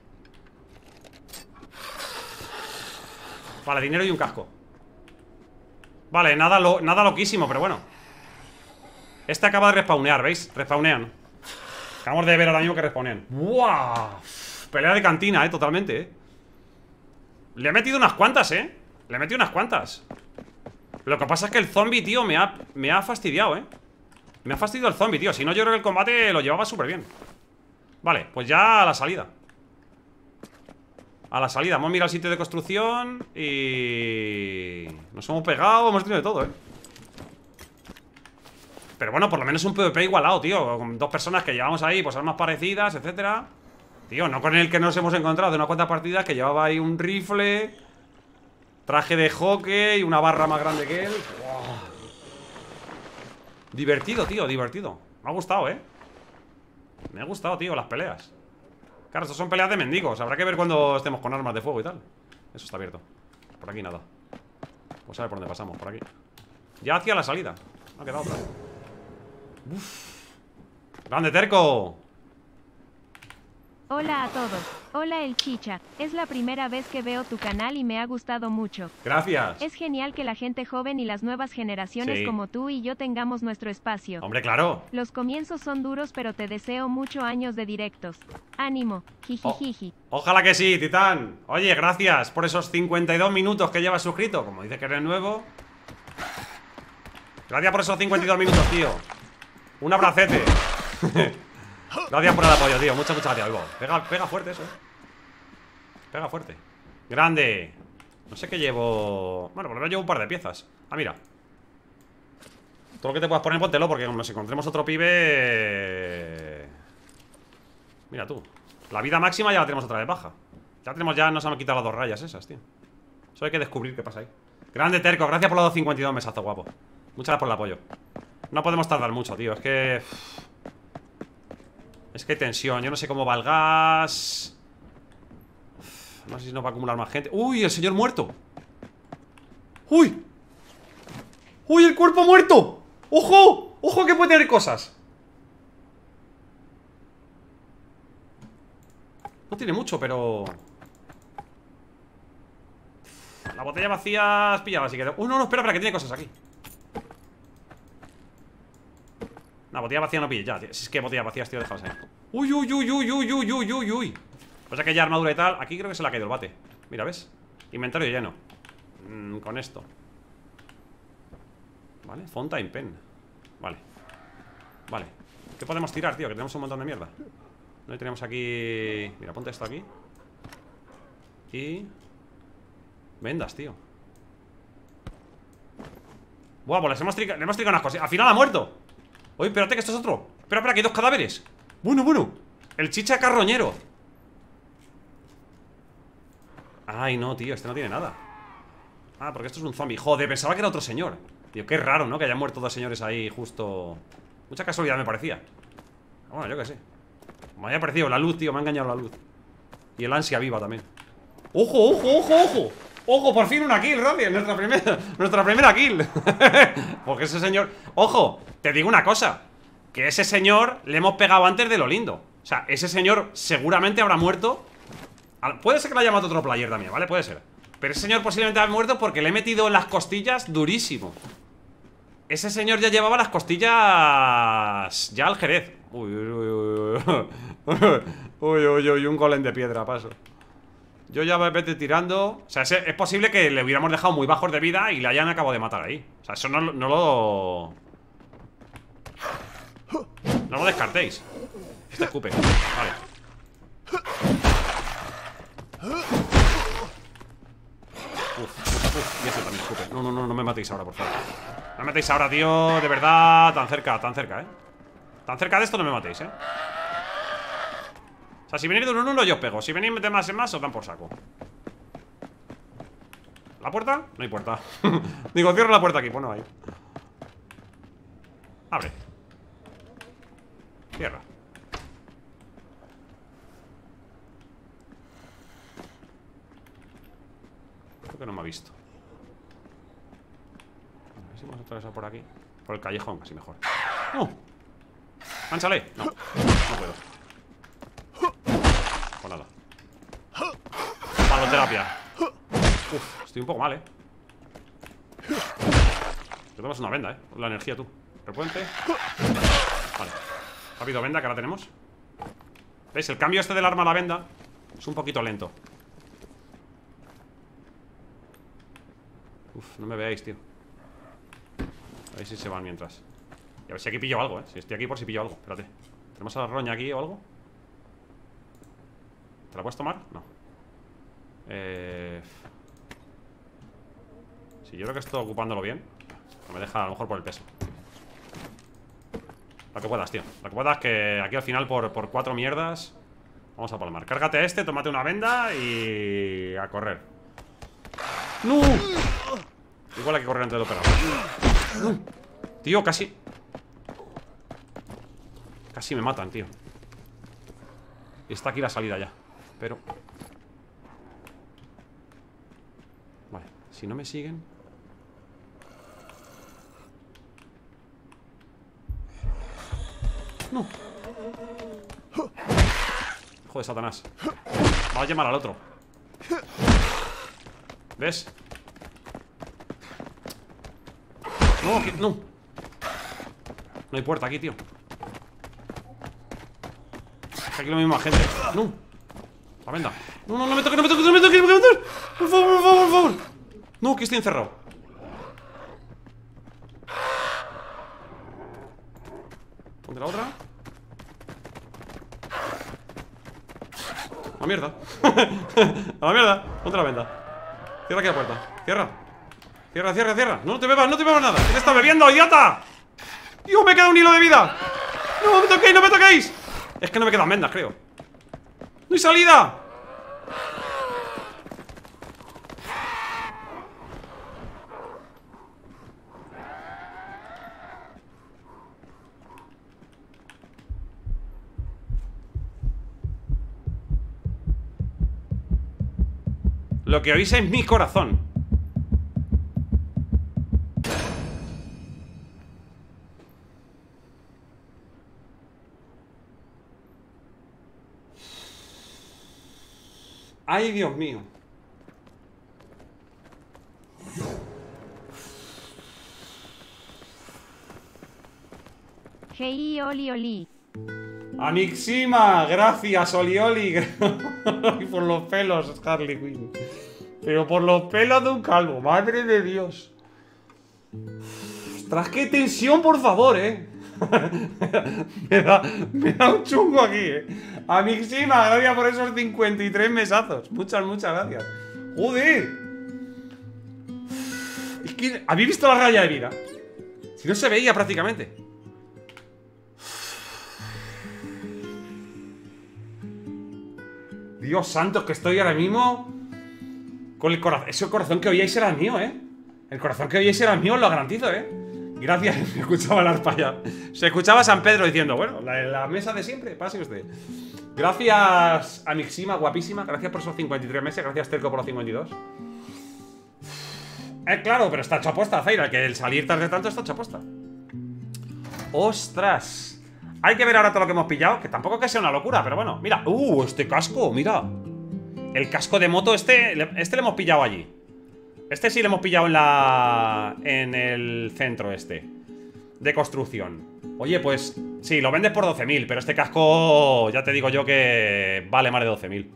Vale, dinero y un casco. Vale, nada, lo, nada loquísimo, pero bueno. Este acaba de respawnear, ¿veis? Respawnean. Acabamos de ver ahora mismo que respawnean. ¡Buah! Pelea de cantina, eh, totalmente, eh. Le he metido unas cuantas, eh. Le he metido unas cuantas. Lo que pasa es que el zombie, tío, me ha, me ha fastidiado, eh. Me ha fastidiado el zombie, tío. Si no, yo creo que el combate lo llevaba súper bien. Vale, pues ya a la salida. A la salida, hemos mirado el sitio de construcción y... nos hemos pegado, hemos tenido de todo, eh. Pero bueno, por lo menos un PvP igualado, tío. Con dos personas que llevamos ahí, pues armas parecidas, etcétera. Tío, no con el que nos hemos encontrado de una cuantas partidas que llevaba ahí un rifle, traje de hockey y una barra más grande que él. Wow. Divertido, tío, divertido. Me ha gustado, eh. Me ha gustado, tío, las peleas. Claro, estos son peleas de mendigos. Habrá que ver cuando estemos con armas de fuego y tal. Eso está abierto. Por aquí nada. Pues a ver por dónde pasamos, por aquí. Ya hacia la salida. No ha quedado otra. Uf. ¡Grande, terco! Hola a todos. Hola el Chicha. Es la primera vez que veo tu canal y me ha gustado mucho. Gracias. Es genial que la gente joven y las nuevas generaciones Sí. como tú y yo tengamos nuestro espacio. Hombre, claro. Los comienzos son duros, pero te deseo muchos años de directos. Ánimo. Jijijiji. O- ojalá que sí, Titán. Oye, gracias por esos cincuenta y dos minutos que llevas suscrito. Como dice que eres nuevo. Gracias por esos cincuenta y dos minutos, tío. Un abracete. Gracias por el apoyo, tío. Muchas, muchas gracias. Oigo, Pega, pega fuerte eso, eh. Pega fuerte. Grande. No sé qué llevo. Bueno, por lo menos llevo un par de piezas. Ah, mira. Todo lo que te puedas poner, póntelo, porque como nos encontremos otro pibe. Mira tú. La vida máxima ya la tenemos otra vez baja. Ya tenemos, ya nos han quitado las dos rayas esas, tío. Solo hay que descubrir qué pasa ahí. Grande, terco. Gracias por los cincuenta y dos mesazos, guapo. Muchas gracias por el apoyo. No podemos tardar mucho, tío. Es que... Es que hay tensión. Yo no sé cómo va el gas. No sé si nos va a acumular más gente. ¡Uy! ¡El señor muerto! ¡Uy! ¡Uy! ¡El cuerpo muerto! ¡Ojo! ¡Ojo que puede tener cosas! No tiene mucho, pero... La botella vacía has pillado, así que... ¡Uy, no, no! Espera, espera, que tiene cosas aquí. La botella vacía no pille, ya, tío. Si es que botellas vacías, tío, déjalas ahí. ¡Uy, uy, uy, uy, uy, uy, uy, uy, uy! Pues ya que ya armadura y tal. Aquí creo que se le ha caído el bate. Mira, ¿ves? Inventario lleno. mm, Con esto. Vale, Fountain Pen. Vale. Vale. ¿Qué podemos tirar, tío? Que tenemos un montón de mierda. No tenemos aquí... Mira, ponte esto aquí. Y... vendas, tío. Buah, pues les hemos tricado, le hemos tricado unas cosas. Al final ha muerto. Oye, espérate que esto es otro. Espera, espera, que hay dos cadáveres. Bueno, bueno. El chicha carroñero. Ay, no, tío, este no tiene nada. Ah, porque esto es un zombie. Joder, pensaba que era otro señor. Tío, qué raro, ¿no? Que hayan muerto dos señores ahí justo. Mucha casualidad me parecía. Bueno, yo qué sé. Me había parecido la luz, tío, me ha engañado la luz. Y el ansia viva también. ¡Ojo, ojo, ojo, ojo! ¡Ojo, por fin una kill, Rodri! Nuestra primera, nuestra primera kill. Porque ese señor... ¡Ojo! Te digo una cosa. Que ese señor le hemos pegado antes de lo lindo. O sea, ese señor seguramente habrá muerto. Puede ser que lo haya matado otro player también, ¿vale? Puede ser. Pero ese señor posiblemente ha muerto porque le he metido en las costillas durísimo. Ese señor ya llevaba las costillas ya al Jerez. Uy, uy, uy, uy. Uy, uy, uy, un golem de piedra, paso. Yo ya me vete tirando. O sea, es, es posible que le hubiéramos dejado muy bajos de vida y le hayan acabado de matar ahí. O sea, eso no, no lo... No lo descartéis. Este escupe. Vale. Uf, uf, uf. Y este también escupe. No, no, no, no me matéis ahora, por favor. No me matéis ahora, tío. De verdad, tan cerca, tan cerca, eh. Tan cerca de esto no me matéis, eh. O sea, si venís de uno en uno yo os pego. Si venís de más en más os dan por saco. ¿La puerta? No hay puerta. Digo, cierro la puerta aquí, pues no hay. Abre. Cierra. Creo que no me ha visto. A ver si vamos a atravesar por aquí. Por el callejón, casi mejor. ¡No! ¡Mánchale! No, no puedo. Pues nada. Paloterapia. Uf, estoy un poco mal, eh. Te tomas una venda, eh. La energía tú. Repuente. Vale. Rápido, venda, que ahora tenemos. ¿Veis? El cambio este del arma a la venda es un poquito lento. Uf, no me veáis, tío. A ver si se van mientras. Y a ver si aquí pillo algo, eh. Si estoy aquí por si pillo algo. Espérate. ¿Tenemos a la roña aquí o algo? ¿Te la puedes tomar? No. Eh... Sí, yo creo que estoy ocupándolo bien. No me deja a lo mejor por el peso. Lo que puedas, tío. Lo que puedas, que aquí al final por, por cuatro mierdas vamos a palmar. Cárgate a este, tómate una venda y... a correr. ¡No! Igual hay que correr antes del operador. ¡No! Tío, casi... Casi me matan, tío. Y está aquí la salida ya. Pero... Vale, si no me siguen... ¡No! Hijo de Satanás. Va a llamar al otro. ¿Ves? No, aquí, no. No hay puerta aquí, tío. Es que aquí la misma gente. No. La venda. No, no, no me toques, no me toques, no me toques, no me toques. Por favor, por favor, por favor. No, que estoy encerrado. Ponte la otra. A la mierda. A la mierda. Ponte la venda. Cierra aquí la puerta. Cierra. Cierra, cierra, cierra. No, no te bebas, no te bebas nada. ¿Qué te está bebiendo, idiota? Dios, me queda un hilo de vida. No me toquéis, no me toquéis. Es que no me quedan vendas, creo. ¡No hay salida! Lo que oís es mi corazón. Ay, Dios mío. Hey, oli, oli. Amixima, gracias, Olioli. Y por los pelos, Harley Quinn. Pero por los pelos de un calvo, madre de Dios. Ostras, qué tensión, por favor, eh. me, da, me da un chungo aquí, eh. Amixima, gracias por esos cincuenta y tres mesazos. Muchas, muchas gracias. Joder. Es que, ¿habéis visto la raya de vida? Si no se veía prácticamente. Dios santo, que estoy ahora mismo con el corazón. Ese corazón que oíais era el mío, ¿eh? El corazón que oíais era el mío, os lo garantizo, ¿eh? Gracias, me escuchaba la arpa ya. Se escuchaba a San Pedro diciendo, bueno, la, la mesa de siempre, pase usted. Gracias, Amixima, guapísima. Gracias por esos cincuenta y tres meses. Gracias, Terco, por los cincuenta y dos. Eh, claro, pero está hecho aposta, Zaira. Que el salir tarde tanto está hecho aposta. ¡Ostras! Hay que ver ahora todo lo que hemos pillado. Que tampoco que sea una locura, pero bueno. Mira, ¡uh! Este casco, mira. El casco de moto, este Este le hemos pillado allí. Este sí le hemos pillado en la... En el centro este de construcción. Oye, pues sí, lo vendes por doce mil. Pero este casco, ya te digo yo que vale más de doce mil.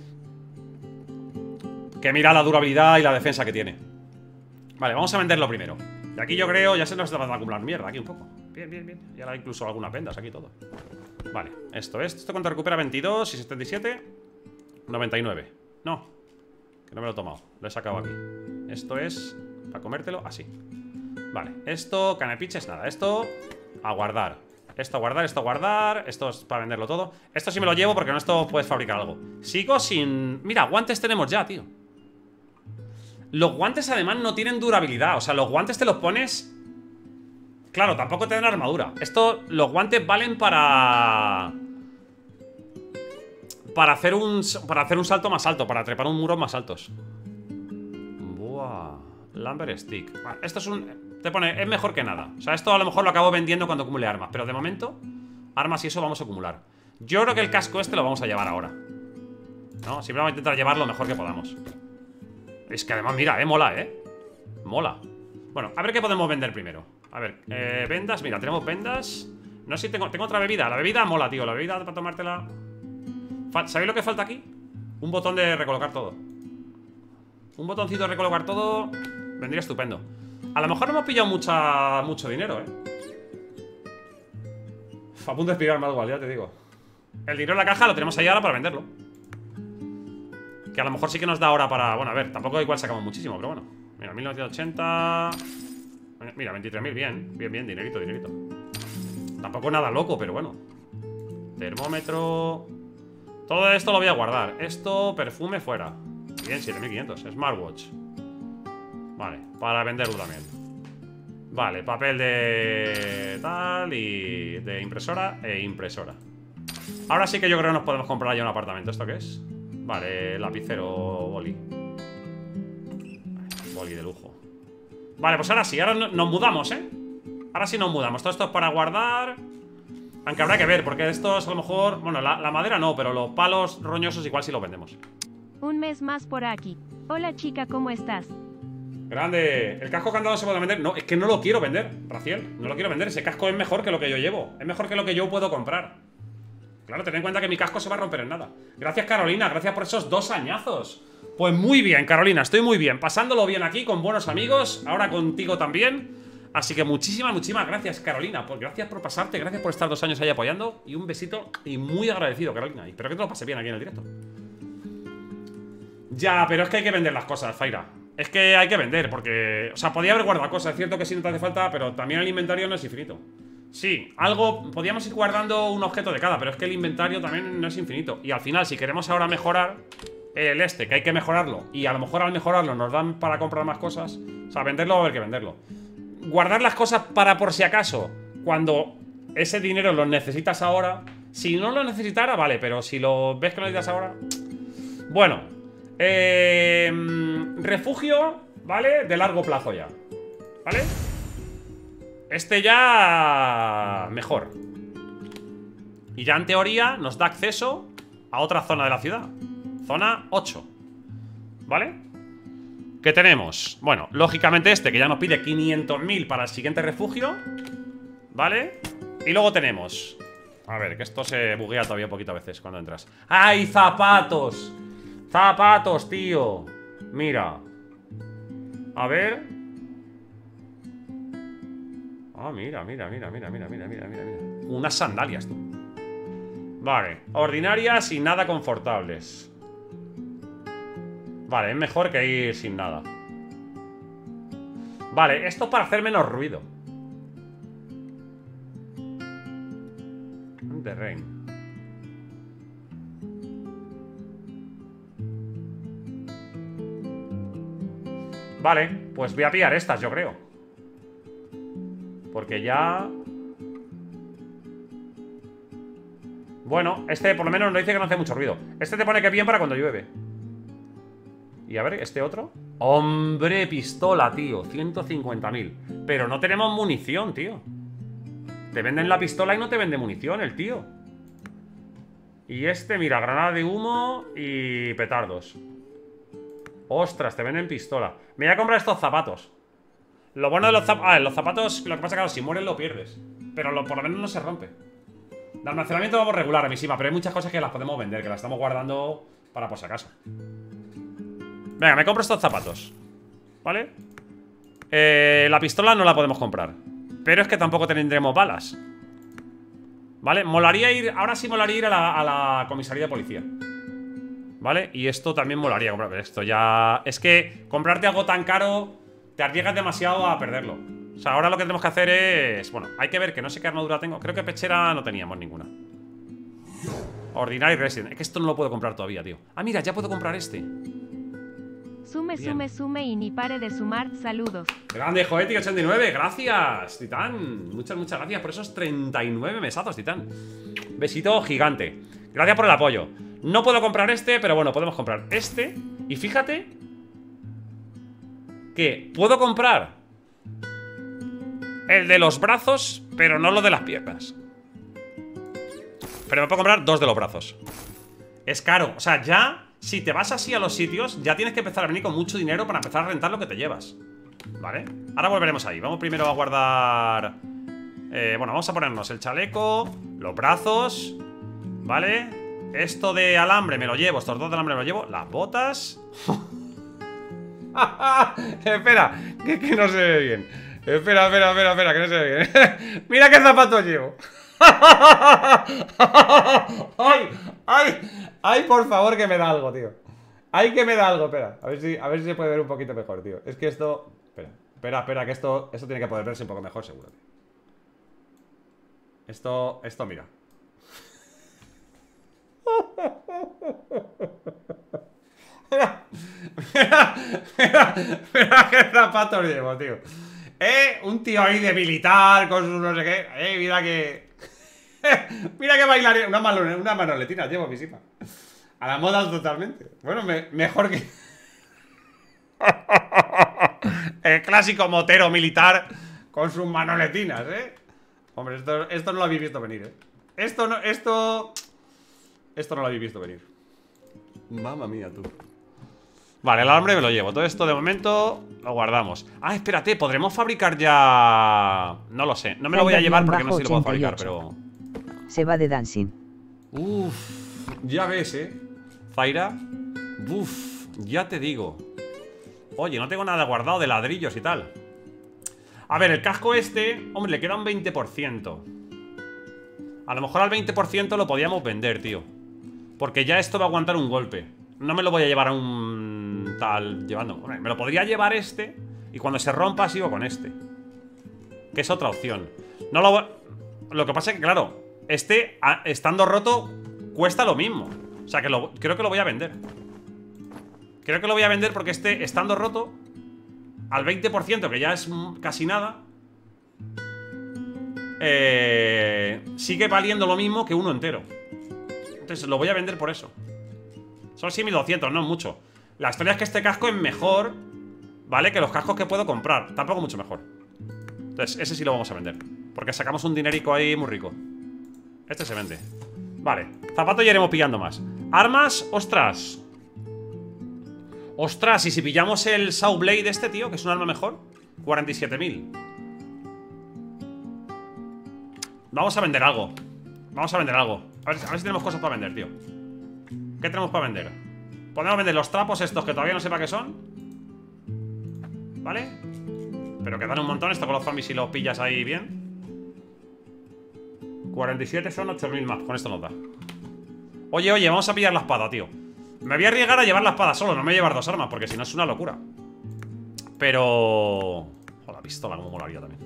Que mira la durabilidad y la defensa que tiene. Vale, vamos a venderlo primero. Y aquí yo creo, ya se nos va a acumular mierda aquí un poco. Bien, bien, bien. Y ahora incluso algunas vendas aquí todo. Vale, esto es. ¿Esto cuánto recupera? veintidós y setenta y siete. noventa y nueve. No, que no me lo he tomado. Lo he sacado aquí. Esto es para comértelo así. Vale, esto, canepiches, nada. Esto a guardar. Esto a guardar, esto a guardar. Esto es para venderlo todo. Esto sí me lo llevo porque con esto puedes fabricar algo. Sigo sin... Mira, guantes tenemos ya, tío. Los guantes además no tienen durabilidad. O sea, los guantes te los pones... Claro, tampoco te dan armadura. Esto, los guantes valen para... Para hacer un... Para hacer un salto más alto. Para trepar un muro más altos. Buah. Lumber stick. Vale, esto es un... Te pone, es mejor que nada. O sea, esto a lo mejor lo acabo vendiendo cuando acumule armas. Pero de momento, armas y eso vamos a acumular. Yo creo que el casco este lo vamos a llevar ahora. ¿No? Siempre vamos a intentar llevar lo mejor que podamos. Es que además, mira, eh, mola, eh. Mola. Bueno, a ver qué podemos vender primero. A ver, eh, vendas, mira, tenemos vendas. No sé si tengo, tengo otra bebida. La bebida mola, tío, la bebida para tomártela. ¿Sabéis lo que falta aquí? Un botón de recolocar todo. Un botoncito de recolocar todo vendría estupendo. A lo mejor no hemos pillado mucha, mucho dinero, eh. A punto de expirar más igual, ya te digo. El dinero en la caja lo tenemos ahí ahora para venderlo. Que a lo mejor sí que nos da ahora para... Bueno, a ver, tampoco igual sacamos muchísimo, pero bueno. Mira, mil novecientos ochenta. Mira, veintitrés mil, bien. Bien, bien, dinerito, dinerito. Tampoco nada loco, pero bueno. Termómetro. Todo esto lo voy a guardar. Esto, perfume, fuera. Bien, siete mil quinientos, smartwatch. Vale, para venderlo también. Vale, papel de... Tal y... De impresora e impresora. Ahora sí que yo creo que nos podemos comprar ya un apartamento. ¿Esto qué es? Vale, lapicero, boli. Vale, boli de lujo. Vale, pues ahora sí, ahora no, nos mudamos, ¿eh? Ahora sí nos mudamos. Todo esto es para guardar. Aunque habrá que ver, porque estos a lo mejor... Bueno, la, la madera no, pero los palos roñosos igual sí los vendemos. Un mes más por aquí. Hola chica, ¿cómo estás? Grande. ¿El casco candado se puede vender? No, es que no lo quiero vender, Raciel. No lo quiero vender. Ese casco es mejor que lo que yo llevo. Es mejor que lo que yo puedo comprar. Claro, ten en cuenta que mi casco se va a romper en nada. Gracias, Carolina. Gracias por esos dos añazos. Pues muy bien, Carolina. Estoy muy bien. Pasándolo bien aquí con buenos amigos. Ahora contigo también. Así que muchísimas, muchísimas gracias, Carolina. Pues gracias por pasarte. Gracias por estar dos años ahí apoyando. Y un besito. Y muy agradecido, Carolina. Y espero que te lo pases bien aquí en el directo. Ya, pero es que hay que vender las cosas, Zaira. Es que hay que vender, porque... O sea, podía haber guardado cosas. Es cierto que sí no te hace falta, pero también el inventario no es infinito. Sí, algo... Podríamos ir guardando un objeto de cada, pero es que el inventario también no es infinito. Y al final, si queremos ahora mejorar el este, que hay que mejorarlo, y a lo mejor al mejorarlo nos dan para comprar más cosas, o sea, venderlo va a haber que venderlo. Guardar las cosas para por si acaso, cuando ese dinero lo necesitas ahora. Si no lo necesitara, vale, pero si lo ves que lo necesitas ahora... Bueno... Eh, refugio, ¿vale? De largo plazo ya, ¿vale? Este ya... Mejor. Y ya en teoría nos da acceso a otra zona de la ciudad. Zona ocho, ¿vale? ¿Qué tenemos? Bueno, lógicamente este que ya nos pide quinientos mil para el siguiente refugio, ¿vale? Y luego tenemos... A ver, que esto se buguea todavía un poquito a veces cuando entras. ¡Ay, zapatos! ¡Zapatos, tío! Mira. A ver. Ah, mira, mira, mira, mira, mira, mira, mira, mira, mira. Unas sandalias, tú. Vale, ordinarias y nada confortables. Vale, es mejor que ir sin nada. Vale, esto es para hacer menos ruido. The Rain. Vale, pues voy a pillar estas, yo creo. Porque ya... Bueno, este por lo menos no dice que no hace mucho ruido. Este te pone que bien para cuando llueve. Y a ver, este otro. ¡Hombre, pistola, tío! ciento cincuenta mil. Pero no tenemos munición, tío. Te venden la pistola y no te vende munición, el tío. Y este, mira, granada de humo y petardos. Ostras, te venden pistola. Me voy a comprar estos zapatos. Lo bueno de los zapatos... Ah, los zapatos, lo que pasa es que claro, si mueres lo pierdes. Pero lo, por lo menos no se rompe. De almacenamiento vamos regular, misima, pero hay muchas cosas que las podemos vender, que las estamos guardando para por si acaso. Venga, me compro estos zapatos. ¿Vale? Eh, la pistola no la podemos comprar. Pero es que tampoco tendremos balas. ¿Vale? Molaría ir... Ahora sí molaría ir a la, a la comisaría de policía. ¿Vale? Y esto también molaría comprar. Esto ya... Es que comprarte algo tan caro te arriesgas demasiado a perderlo. O sea, ahora lo que tenemos que hacer es... Bueno, hay que ver que no sé qué armadura tengo. Creo que pechera no teníamos ninguna. Ordinary Resident. Es que esto no lo puedo comprar todavía, tío. Ah, mira, ya puedo comprar este. Sume, Bien. sume, sume y ni pare de sumar. Saludos. Grande, Joeti ochenta y nueve. Gracias, Titán. Muchas, muchas gracias por esos treinta y nueve mesazos, Titán. Besito gigante. Gracias por el apoyo. No puedo comprar este, pero bueno, podemos comprar este. Y fíjate que puedo comprar el de los brazos, pero no lo de las piernas. Pero me puedo comprar dos de los brazos. Es caro, o sea, ya... Si te vas así a los sitios, ya tienes que empezar a venir con mucho dinero para empezar a rentar lo que te llevas. ¿Vale? Ahora volveremos ahí. Vamos primero a guardar... Eh, bueno, vamos a ponernos el chaleco, los brazos, ¿vale? Esto de alambre me lo llevo, estos dos de alambre me lo llevo. Las botas. Espera, que, que no se ve bien. Espera, espera, espera, espera, que no se ve bien. Mira qué zapatos llevo. ¡Ay! ¡Ay! ¡Ay, por favor, que me da algo, tío! ¡Ay, que me da algo! Espera, a ver si, a ver si se puede ver un poquito mejor, tío. Es que esto... Espera, espera, espera, que esto... Esto tiene que poder verse un poco mejor, seguro, tío. Esto... Esto, mira. Mira, mira, mira, mira qué zapatos llevo, tío. Eh, un tío ahí de militar con sus no sé qué. Eh, mira que... Mira que bailaría. Una, malone, una manoletina llevo, misima. A la moda totalmente. Bueno, me, mejor que... El clásico motero militar con sus manoletinas, ¿eh? Hombre, esto, esto no lo habéis visto venir, ¿eh? Esto no... Esto... Esto no lo habéis visto venir. Mamma mía, tú. Vale, el alambre me lo llevo. Todo esto de momento lo guardamos. Ah, espérate, ¿podremos fabricar ya...? No lo sé. No me lo voy a llevar porque no sé si lo puedo fabricar, pero... Se va de dancing. Uf, ya ves, ¿eh? Zaira. Uf, ya te digo. Oye, no tengo nada guardado de ladrillos y tal. A ver, el casco este... Hombre, le queda un veinte por ciento. A lo mejor al veinte por ciento lo podíamos vender, tío. Porque ya esto va a aguantar un golpe. No me lo voy a llevar a un... tal... Llevando... Me lo podría llevar este. Y cuando se rompa sigo con este. Que es otra opción. No lo... Lo que pasa es que, claro, este, a, estando roto, cuesta lo mismo. O sea, que lo, creo que lo voy a vender. Creo que lo voy a vender porque este, estando roto, al veinte por ciento, que ya es casi nada, eh, sigue valiendo lo mismo que uno entero. Entonces lo voy a vender por eso. Son seis mil doscientos, no es mucho. La historia es que este casco es mejor, ¿vale? Que los cascos que puedo comprar. Tampoco mucho mejor. Entonces, ese sí lo vamos a vender. Porque sacamos un dinerico ahí muy rico. Este se vende. Vale, zapatos ya iremos pillando más. Armas, ostras. Ostras, y si pillamos el Saw Blade de este, tío, que es un arma mejor, cuarenta y siete mil. Vamos a vender algo. Vamos Vamos a vender algo. A ver, a ver si tenemos cosas para vender, tío. ¿Qué tenemos para vender? Podemos vender los trapos estos que todavía no sé para qué son. ¿Vale? Pero que dan un montón esto con los zombies si los pillas ahí bien. cuarenta y siete son ocho mil más. Con esto nos da. Oye, oye, vamos a pillar la espada, tío. Me voy a arriesgar a llevar la espada solo. No me voy a llevar dos armas porque si no es una locura. Pero... Joder, la pistola como molaría también.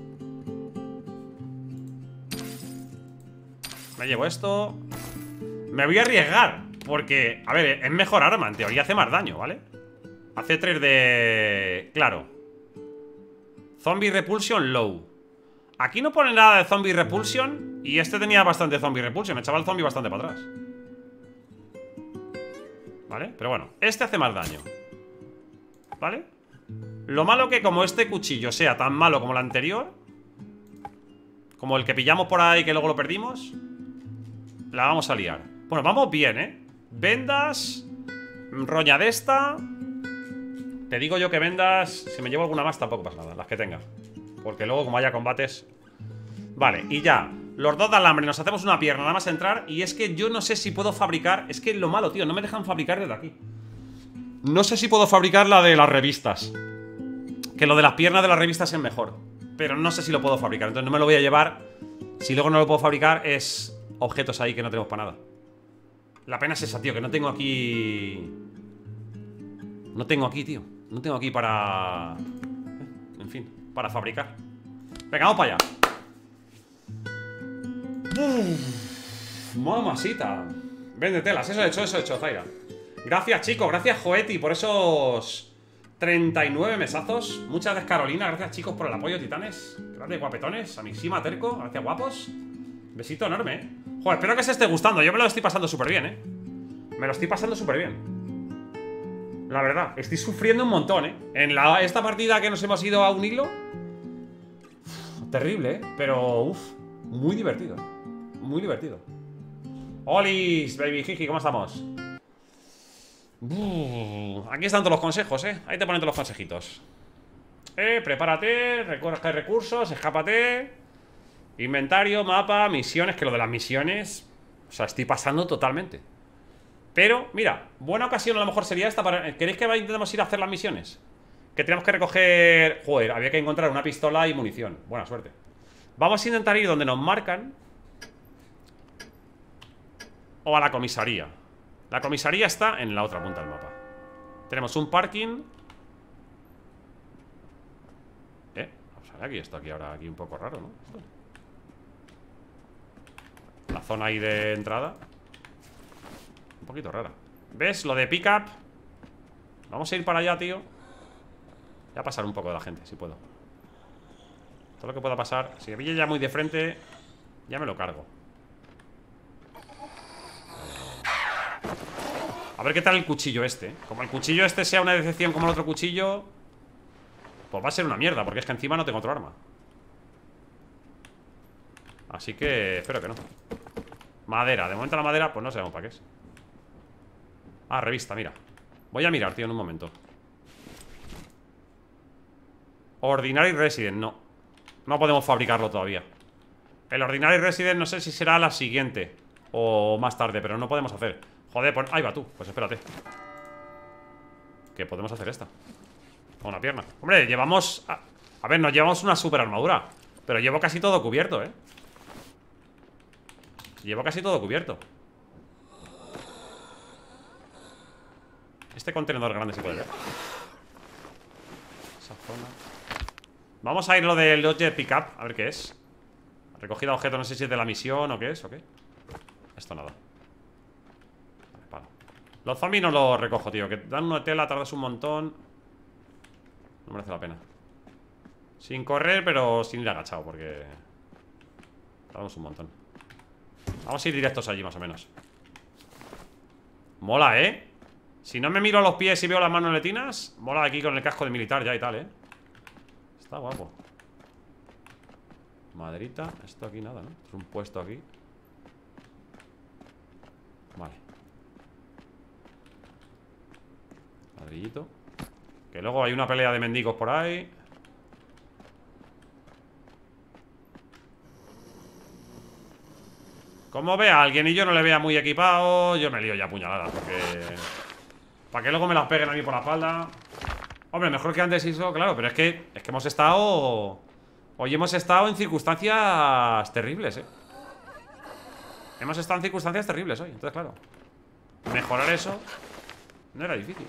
Me llevo esto. Me voy a arriesgar porque, a ver, es mejor arma. En teoría hace más daño, ¿vale? Hace tres de... Claro. Zombie Repulsion Low. Aquí no pone nada de Zombie Repulsion. Y este tenía bastante Zombie Repulsion. Me echaba el zombie bastante para atrás. ¿Vale? Pero bueno, este hace más daño. ¿Vale? Lo malo que como este cuchillo sea tan malo como el anterior, como el que pillamos por ahí que luego lo perdimos, la vamos a liar. Bueno, vamos bien, ¿eh? Vendas. Roña de esta. Te digo yo que vendas. Si me llevo alguna más tampoco pasa nada, las que tenga. Porque luego como haya combates. Vale, y ya. Los dos de alambre, nos hacemos una pierna nada más entrar. Y es que yo no sé si puedo fabricar. Es que lo malo, tío, no me dejan fabricar desde aquí. No sé si puedo fabricar la de las revistas. Que lo de las piernas de las revistas es mejor. Pero no sé si lo puedo fabricar, entonces no me lo voy a llevar. Si luego no lo puedo fabricar es objetos ahí que no tenemos para nada. La pena es esa, tío, que no tengo aquí. No tengo aquí, tío. No tengo aquí para... En fin, para fabricar. Venga, vamos para allá. Uf, Mamasita. Vende telas, eso he hecho, eso he hecho, Zaira. Gracias, chicos, gracias, Joeti, por esos treinta y nueve mesazos. Muchas gracias, Carolina, gracias, chicos, por el apoyo, titanes. Gracias, guapetones, Amixima, Terco, gracias, guapos. Besito enorme, eh. Joder, espero que se esté gustando, yo me lo estoy pasando súper bien, eh. Me lo estoy pasando súper bien. La verdad, estoy sufriendo un montón, eh. En la, esta partida que nos hemos ido a un hilo, uf, terrible, eh. Pero, uff, muy divertido. Muy divertido. Olis, baby jiji, ¿cómo estamos? Uf, aquí están todos los consejos, eh. Ahí te ponen todos los consejitos. Eh, prepárate, recoge recursos, escápate. Inventario, mapa, misiones. Que lo de las misiones, o sea, estoy pasando totalmente. Pero, mira, buena ocasión a lo mejor sería esta para... ¿Queréis que intentemos ir a hacer las misiones? Que tenemos que recoger... Joder, había que encontrar una pistola y munición. Buena suerte. Vamos a intentar ir donde nos marcan. O a la comisaría. La comisaría está en la otra punta del mapa. Tenemos un parking. Eh, vamos a ver aquí esto aquí ahora aquí un poco raro, ¿no? Esto. La zona ahí de entrada. Un poquito rara. ¿Ves? Lo de pick-up. Vamos a ir para allá, tío. Voy a pasar un poco de la gente, si puedo. Todo lo que pueda pasar. Si me pille ya muy de frente, ya me lo cargo. A ver qué tal el cuchillo este. Como el cuchillo este sea una decepción como el otro cuchillo, pues va a ser una mierda, porque es que encima no tengo otro arma. Así que espero que no. Madera, de momento la madera, pues no sabemos para qué es. Ah, revista, mira. Voy a mirar, tío, en un momento. Ordinary Resident, no. No podemos fabricarlo todavía. El Ordinary Resident no sé si será la siguiente o más tarde, pero no podemos hacer. Joder, pues... ahí va tú, pues espérate. Que podemos hacer esta. Con una pierna. Hombre, llevamos... A, a ver, nos llevamos una super armadura, pero llevo casi todo cubierto, eh. Llevo casi todo cubierto. Este contenedor grande se puede ver. Esa zona. Vamos a ir lo del Object Pickup, a ver qué es. Recogida de objeto, no sé si es de la misión o qué es, o qué. Esto nada. Vale, palo. Los zombies no los recojo, tío. Que dan una tela, tardas un montón. No merece la pena. Sin correr, pero sin ir agachado, porque tardamos un montón. Vamos a ir directos allí, más o menos. Mola, ¿eh? Si no me miro a los pies y veo las manos letinas, mola aquí con el casco de militar ya y tal, ¿eh? Está guapo. Maderita. Esto aquí nada, ¿no? Es un puesto aquí. Vale. Ladrillito. Que luego hay una pelea de mendigos por ahí. Como ve a alguien y yo no le vea muy equipado, yo me lío ya puñaladas, porque... para que luego me las peguen a mí por la espalda. Hombre, mejor que antes hizo, claro, pero es que... Es que hemos estado... Hoy hemos estado en circunstancias terribles, eh. Hemos estado en circunstancias terribles hoy, entonces claro, mejorar eso no era difícil.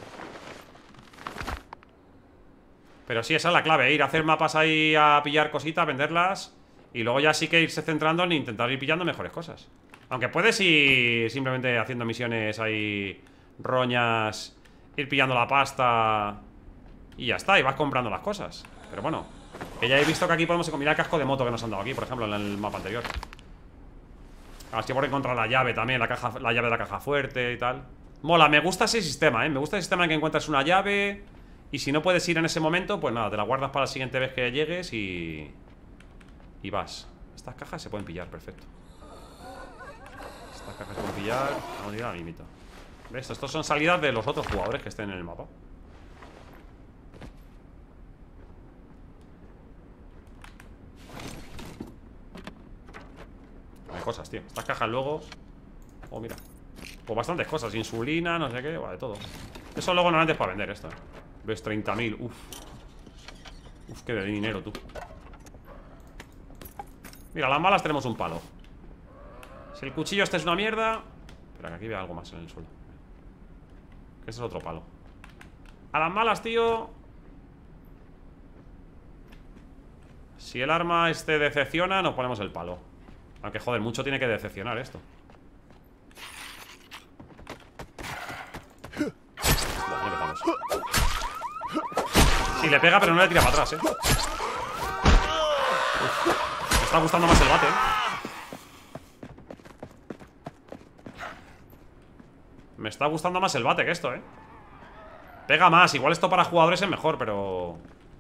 Pero sí, esa es la clave, ¿eh? Ir a hacer mapas ahí a pillar cositas, venderlas. Y luego ya sí que irse centrando en intentar ir pillando mejores cosas. Aunque puedes ir simplemente haciendo misiones ahí, roñas, ir pillando la pasta y ya está, y vas comprando las cosas. Pero bueno, que ya he visto que aquí podemos combinar el casco de moto que nos han dado aquí, por ejemplo, en el mapa anterior. Así por encontrar la llave también, la, caja, la llave de la caja fuerte y tal. Mola, me gusta ese sistema, ¿eh? Me gusta el sistema en que encuentras una llave y si no puedes ir en ese momento, pues nada, te la guardas para la siguiente vez que llegues y... Y vas. Estas cajas se pueden pillar, perfecto. Estas cajas se pueden pillar. Vamos a ir al límite. ¿Ves? Estos son salidas de los otros jugadores que estén en el mapa. Hay cosas, tío. Estas cajas luego... Oh, mira. Pues bastantes cosas. Insulina, no sé qué. Vale, todo. Eso luego normalmente es para vender esto. ¿Ves? treinta mil. Uf. Uf, qué de dinero, tú. Mira, las malas tenemos un palo. Si el cuchillo este es una mierda... Espera, que aquí veo algo más en el suelo. Que ese es otro palo. A las malas, tío. Si el arma este decepciona, nos ponemos el palo. Aunque, joder, mucho tiene que decepcionar esto. Bueno, empezamos. Sí, le pega, pero no le tira para atrás, eh. Uf. Me está gustando más el bate, ¿eh? Me está gustando más el bate que esto, ¿eh? Pega más, igual esto para jugadores es mejor, pero...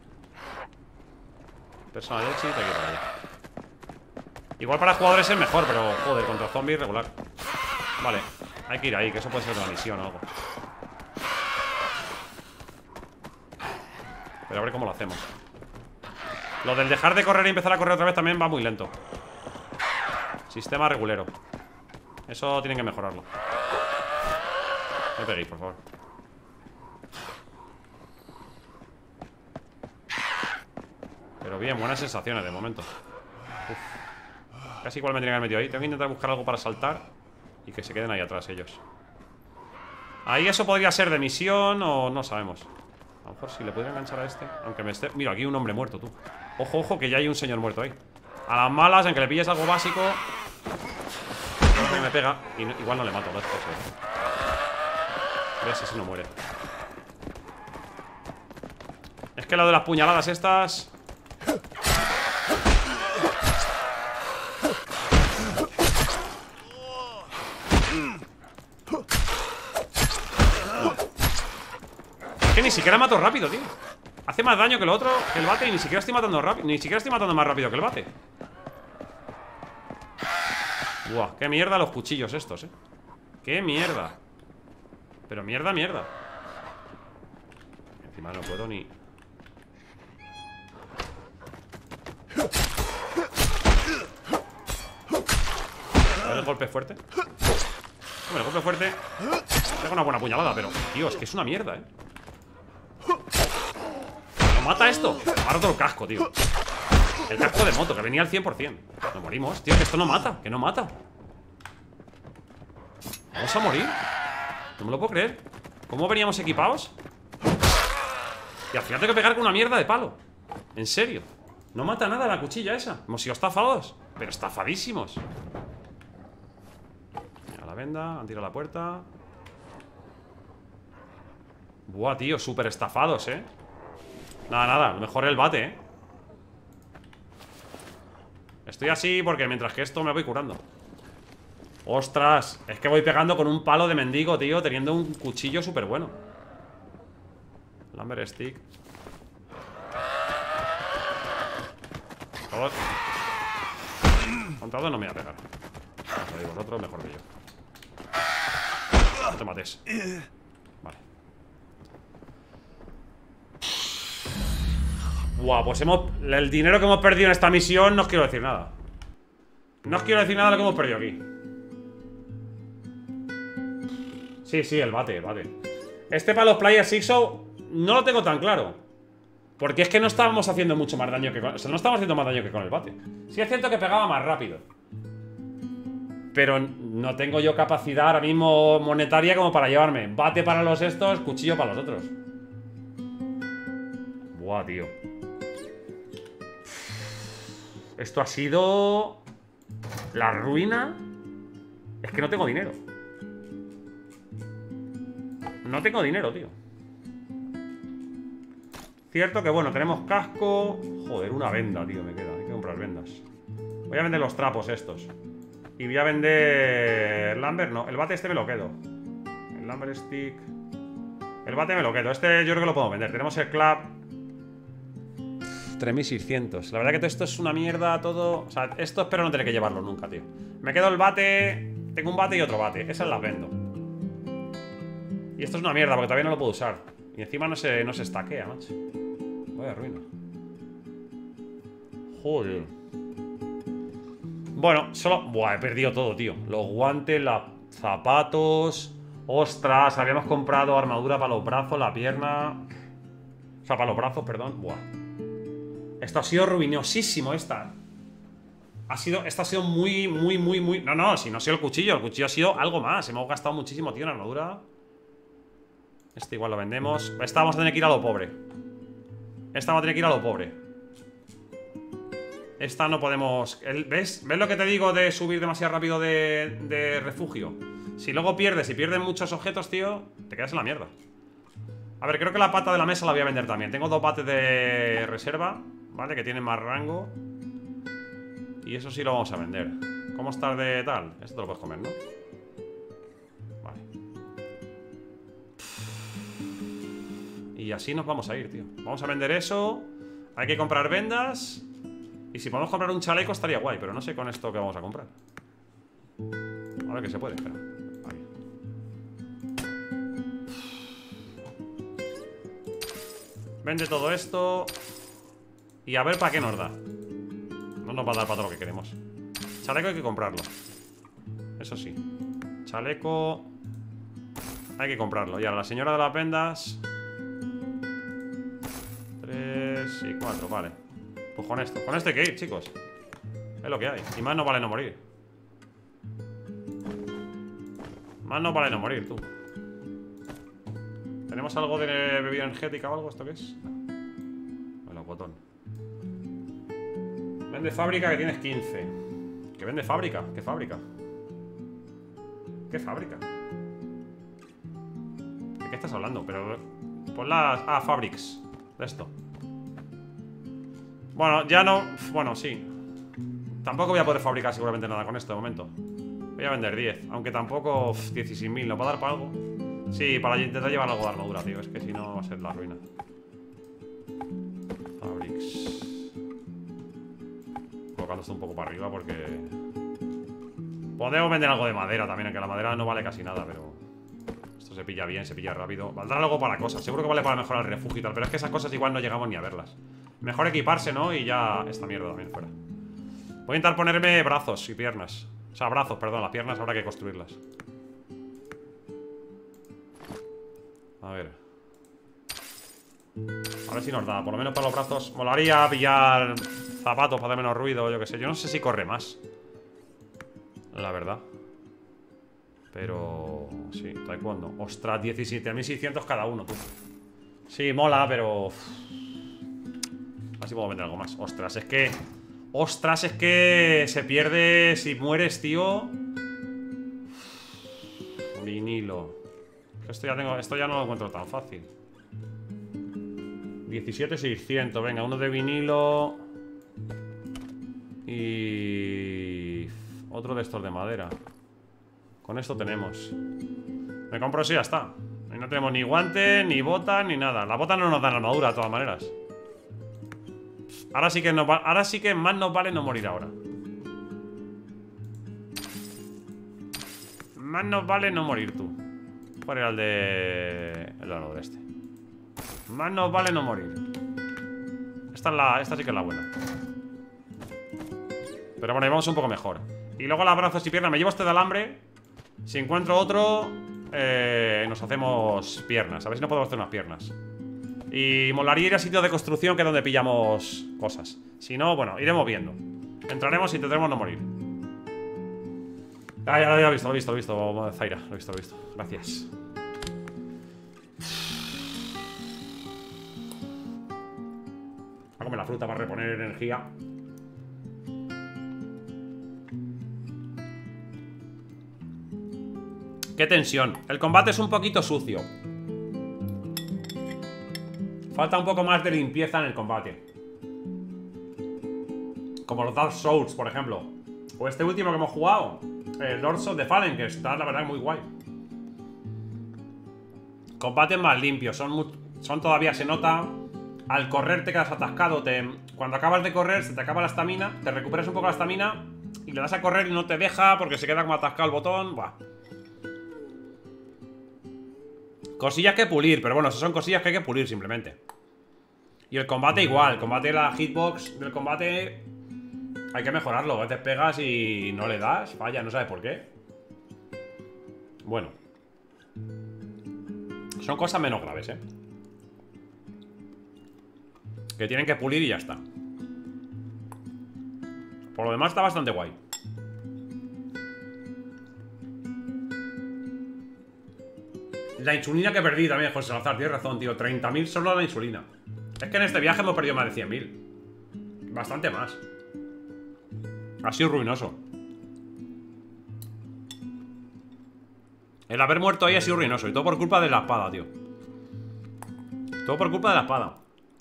Personal Echi, te quiero para allá. Igual para jugadores es mejor, pero joder, contra zombies regular. Vale, hay que ir ahí, que eso puede ser una misión o algo. Pero a ver cómo lo hacemos. Lo del dejar de correr y empezar a correr otra vez también va muy lento. Sistema regulero. Eso tienen que mejorarlo. No me peguéis, por favor. Pero bien, buenas sensaciones de momento. Uf. Casi igual me tenía que haber metido ahí. Tengo que intentar buscar algo para saltar y que se queden ahí atrás ellos. Ahí eso podría ser de misión o no sabemos. A lo mejor si le pudiera enganchar a este. Aunque me esté... Mira, aquí hay un hombre muerto, tú. Ojo, ojo, que ya hay un señor muerto ahí. A las malas, en que le pilles algo básico. Que me pega. Y no, igual no le mato, ¿ves? ¿Ves? Ese no muere. Es que lo de las puñaladas estas... Es que ni siquiera mato rápido, tío. Hace más daño que lo otro, que el bate. Y ni siquiera estoy matando rápido. Ni siquiera estoy matando más rápido que el bate. Buah, qué mierda los cuchillos estos, eh. Qué mierda. Pero mierda, mierda. Encima no puedo ni... A ver el golpe fuerte. Hombre, el golpe fuerte pega una buena puñalada, pero... Tío, es que es una mierda, eh. ¿No mata esto? Ahora todo el casco, tío. El casco de moto, que venía al cien por cien. Nos morimos, tío, que esto no mata. Que no mata. ¿Vamos a morir? No me lo puedo creer. ¿Cómo veníamos equipados? Y al final tengo que pegar con una mierda de palo. En serio. No mata nada la cuchilla esa. Hemos sido estafados. Pero estafadísimos. Mira la venda, han tirado la puerta. Buah, tío, súper estafados, eh. Nada, nada, lo mejor el bate, eh. Estoy así porque mientras que esto me voy curando. ¡Ostras! Es que voy pegando con un palo de mendigo, tío, teniendo un cuchillo súper bueno. Lumber stick. Todos. Con todos no me voy a pegar. Lo digo, vosotros mejor que yo. No te mates. Vale. Buah, pues hemos... El dinero que hemos perdido en esta misión no os quiero decir nada. No os quiero decir nada de lo que hemos perdido aquí. Sí, sí, el bate, el bate. Este para los players Sixo no lo tengo tan claro. Porque es que no estábamos haciendo mucho más daño que con... O sea, no estábamos haciendo más daño que con el bate. Sí es cierto que pegaba más rápido. Pero no tengo yo capacidad ahora mismo monetaria como para llevarme bate para los estos, cuchillo para los otros. Buah, tío. Esto ha sido... la ruina. Es que no tengo dinero. No tengo dinero, tío. Cierto que, bueno, tenemos casco. Joder, una venda, tío, me queda. Hay que comprar vendas. Voy a vender los trapos estos. Y voy a vender... Lumber, no, el bate este me lo quedo. El lumber stick. El bate me lo quedo, este yo creo que lo puedo vender. Tenemos el club. tres mil seiscientos. La verdad que todo esto es una mierda, todo. O sea, esto espero no tener que llevarlo nunca, tío. Me quedo el bate. Tengo un bate y otro bate, esas las vendo. Y esto es una mierda porque todavía no lo puedo usar. Y encima no se, no se estaquea, macho. Vaya ruina. Joder. Bueno, solo... Buah, he perdido todo, tío. Los guantes, los zapatos. Ostras, habíamos comprado armadura para los brazos, la pierna. O sea, para los brazos, perdón. Buah. Esto ha sido ruinosísimo, esta. Ha sido... Esto ha sido muy, muy, muy, muy... No, no, si no ha sido el cuchillo. El cuchillo ha sido algo más. Hemos gastado muchísimo, tío, en armadura. Este igual lo vendemos. Esta vamos a tener que ir a lo pobre. Esta vamos a tener que ir a lo pobre. Esta no podemos... ¿Ves? ¿Ves lo que te digo de subir demasiado rápido de, de refugio? Si luego pierdes y pierdes muchos objetos, tío, te quedas en la mierda. A ver, creo que la pata de la mesa la voy a vender también. Tengo dos bates de reserva, ¿vale? Que tienen más rango. Y eso sí lo vamos a vender. ¿Cómo estás de tal? Esto te lo puedes comer, ¿no? Vale. Y así nos vamos a ir, tío. Vamos a vender eso. Hay que comprar vendas. Y si podemos comprar un chaleco estaría guay, pero no sé con esto que vamos a comprar. A ver que se puede, espera. Ahí. Vende todo esto. Y a ver para qué nos da. No nos va a dar para todo lo que queremos. Chaleco hay que comprarlo. Eso sí. Chaleco hay que comprarlo. Y ahora la señora de las vendas. Tres y cuatro, vale. Pues con esto, con esto hay que ir, chicos. Es lo que hay, y más no vale no morir. Más no vale no morir, tú. ¿Tenemos algo de bebida energética o algo? ¿Esto qué es? No. Bueno, botón. Vende fábrica que tienes quince. ¿Qué vende fábrica? ¿Qué fábrica? ¿Qué fábrica? ¿De qué estás hablando? Pero... Pon las... Ah, fabrics. De esto. Bueno, ya no... Bueno, sí. Tampoco voy a poder fabricar seguramente nada con esto de momento. Voy a vender diez. Aunque tampoco... dieciséis mil. ¿Nos va a dar para algo? Sí, para intentar llevar algo de armadura, tío. Es que si no va a ser la ruina. Fabrics. Colocando esto un poco para arriba porque... Podemos vender algo de madera también. Aunque la madera no vale casi nada, pero... Esto se pilla bien, se pilla rápido. Valdrá algo para cosas. Seguro que vale para mejorar el refugio y tal. Pero es que esas cosas igual no llegamos ni a verlas. Mejor equiparse, ¿no? Y ya esta mierda también fuera. Voy a intentar ponerme brazos y piernas. O sea, brazos, perdón, las piernas habrá que construirlas. A ver. A ver si nos da, por lo menos para los brazos. Molaría pillar zapatos para hacer menos ruido, yo qué sé. Yo no sé si corre más, la verdad. Pero... Sí, taekwondo. Ostras, diecisiete mil seiscientos cada uno, tú. Sí, mola, pero... A ver si puedo vender algo más. Ostras, es que... Ostras, es que se pierde si mueres, tío. Vinilo. Esto ya tengo, esto ya no lo encuentro tan fácil. diecisiete seiscientos. Venga, uno de vinilo. Y... Otro de estos de madera. Con esto tenemos. Me compro eso y ya está. Y no tenemos ni guantes, ni botas, ni nada. Las botas no nos dan armadura de todas maneras. Ahora sí que nos va, ahora sí que más nos vale no morir ahora. Más nos vale no morir, tú. ¿Cuál era el de... El de este? Más nos vale no morir. Esta es la... Esta sí que es la buena. Pero bueno, ahí vamos un poco mejor. Y luego las brazos y piernas. Me llevo este de alambre. Si encuentro otro... eh, nos hacemos piernas. A ver si no podemos hacer unas piernas. Y molaría ir a sitios de construcción, que es donde pillamos cosas. Si no, bueno, iremos viendo. Entraremos y intentaremos no morir. Ah, ya lo he visto, lo he visto, lo he visto, Zaira. Lo he visto, lo he visto. Gracias. Voy a comer la fruta para reponer energía. Qué tensión. El combate es un poquito sucio. Falta un poco más de limpieza en el combate. Como los Dark Souls, por ejemplo. O este último que hemos jugado, el Lords of the Fallen, que está, la verdad, muy guay. Combates más limpios. Son, muy, son todavía, se nota. Al correr te quedas atascado. Te, cuando acabas de correr, se te acaba la estamina. Te recuperas un poco la estamina y le das a correr y no te deja porque se queda como atascado el botón. Buah. Cosillas que pulir, pero bueno, esas son cosillas que hay que pulir simplemente. Y el combate igual, el combate, la hitbox del combate hay que mejorarlo. A veces pegas y no le das, falla, no sabes por qué. Bueno, son cosas menos graves, eh que tienen que pulir y ya está. Por lo demás está bastante guay. La insulina que perdí también, José Salazar, tienes razón, tío. treinta mil solo la insulina. Es que en este viaje hemos perdido más de cien mil. Bastante más. Ha sido ruinoso. El haber muerto ahí ha sido ruinoso. Y todo por culpa de la espada, tío. Todo por culpa de la espada.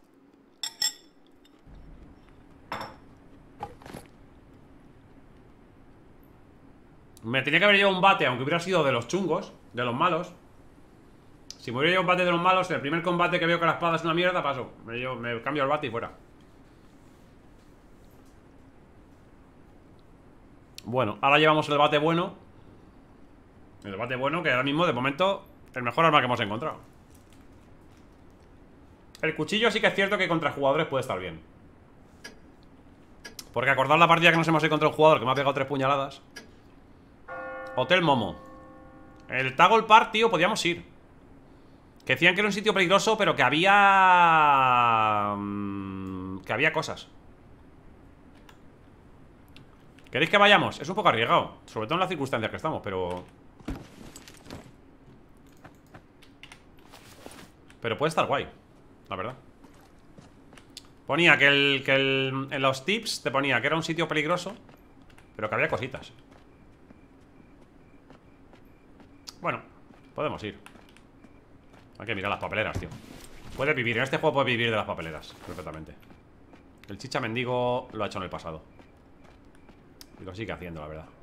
Me tenía que haber llevado un bate, aunque hubiera sido de los chungos, de los malos. Si me hubiera llevado un bate de los malos, en el primer combate que veo que la espada es una mierda, paso. Me, llevo, me cambio el bate y fuera. Bueno, ahora llevamos el bate bueno. El bate bueno, que ahora mismo, de momento, el mejor arma que hemos encontrado. El cuchillo sí que es cierto que contra jugadores puede estar bien. Porque acordad la partida que nos hemos hecho contra un jugador que me ha pegado tres puñaladas. Hotel Momo. El Toggle Park, tío, podíamos ir. Que decían que era un sitio peligroso, pero que había... Que había cosas. ¿Queréis que vayamos? Es un poco arriesgado, sobre todo en las circunstancias que estamos, pero... Pero puede estar guay, la verdad. Ponía que, el, que el, en los tips te ponía que era un sitio peligroso, pero que había cositas. Bueno, podemos ir. Hay que mirar las papeleras, tío. Puede vivir, en este juego puede vivir de las papeleras perfectamente. El chicha mendigo lo ha hecho en el pasado. Y lo sigue haciendo, la verdad.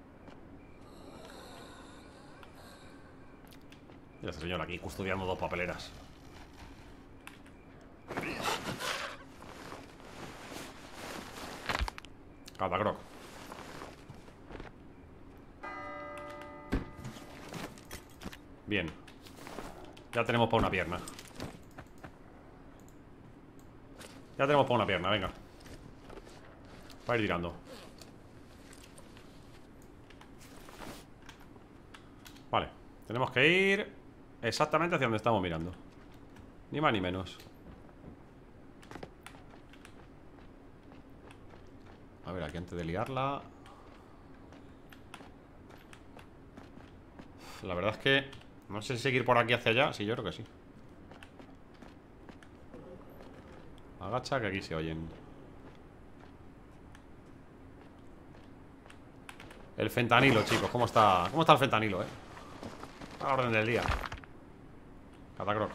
Mira este señor aquí custodiando dos papeleras. Catacroc. Bien. Ya tenemos para una pierna. Ya tenemos para una pierna, venga. Para ir tirando. Vale, tenemos que ir exactamente hacia donde estamos mirando. Ni más ni menos. A ver, aquí antes de liarla. La verdad es que no sé si seguir por aquí hacia allá. Sí, yo creo que sí. Agacha, que aquí se oyen. El fentanilo, chicos. ¿Cómo está? ¿Cómo está el fentanilo, eh? A la orden del día. Catacroc.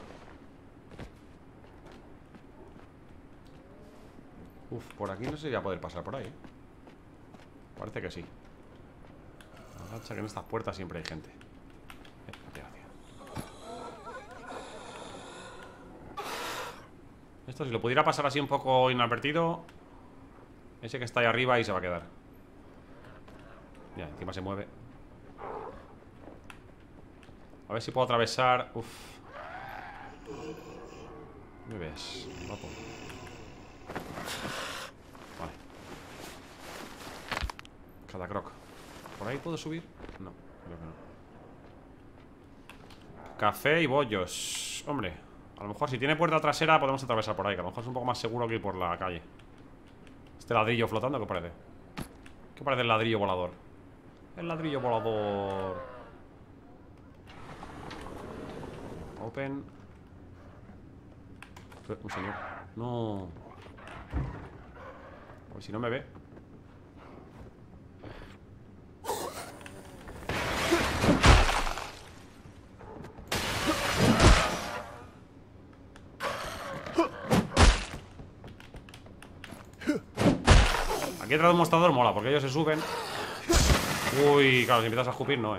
Uf, por aquí no sé si voy a poder pasar por ahí. Parece que sí. Agacha, que en estas puertas siempre hay gente. Esto, si lo pudiera pasar así un poco inadvertido. Ese que está ahí arriba y se va a quedar. Ya, encima se mueve. A ver si puedo atravesar. Uf. ¿Me ves? Guapo. Vale. Catacroc. ¿Por ahí puedo subir? No, creo que no. Café y bollos. Hombre, a lo mejor si tiene puerta trasera podemos atravesar por ahí, que a lo mejor es un poco más seguro que ir por la calle. Este ladrillo flotando, ¿qué parece? ¿Qué parece el ladrillo volador? El ladrillo volador. Open. Un señor. No. A ver si no me ve. Aquí detrás de un mostrador mola, porque ellos se suben. Uy, claro, si empiezas a escupir, no, eh.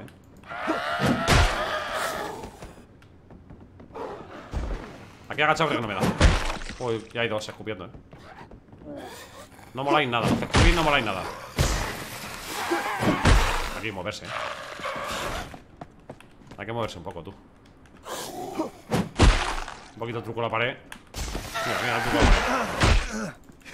Aquí agachado creo que no me da. Uy, ya hay dos escupiendo, eh. No moláis nada, los que escupís no moláis nada. Aquí moverse, eh. Hay que moverse un poco, tú. Un poquito truco a la pared. Mira, mira el truco a la pared.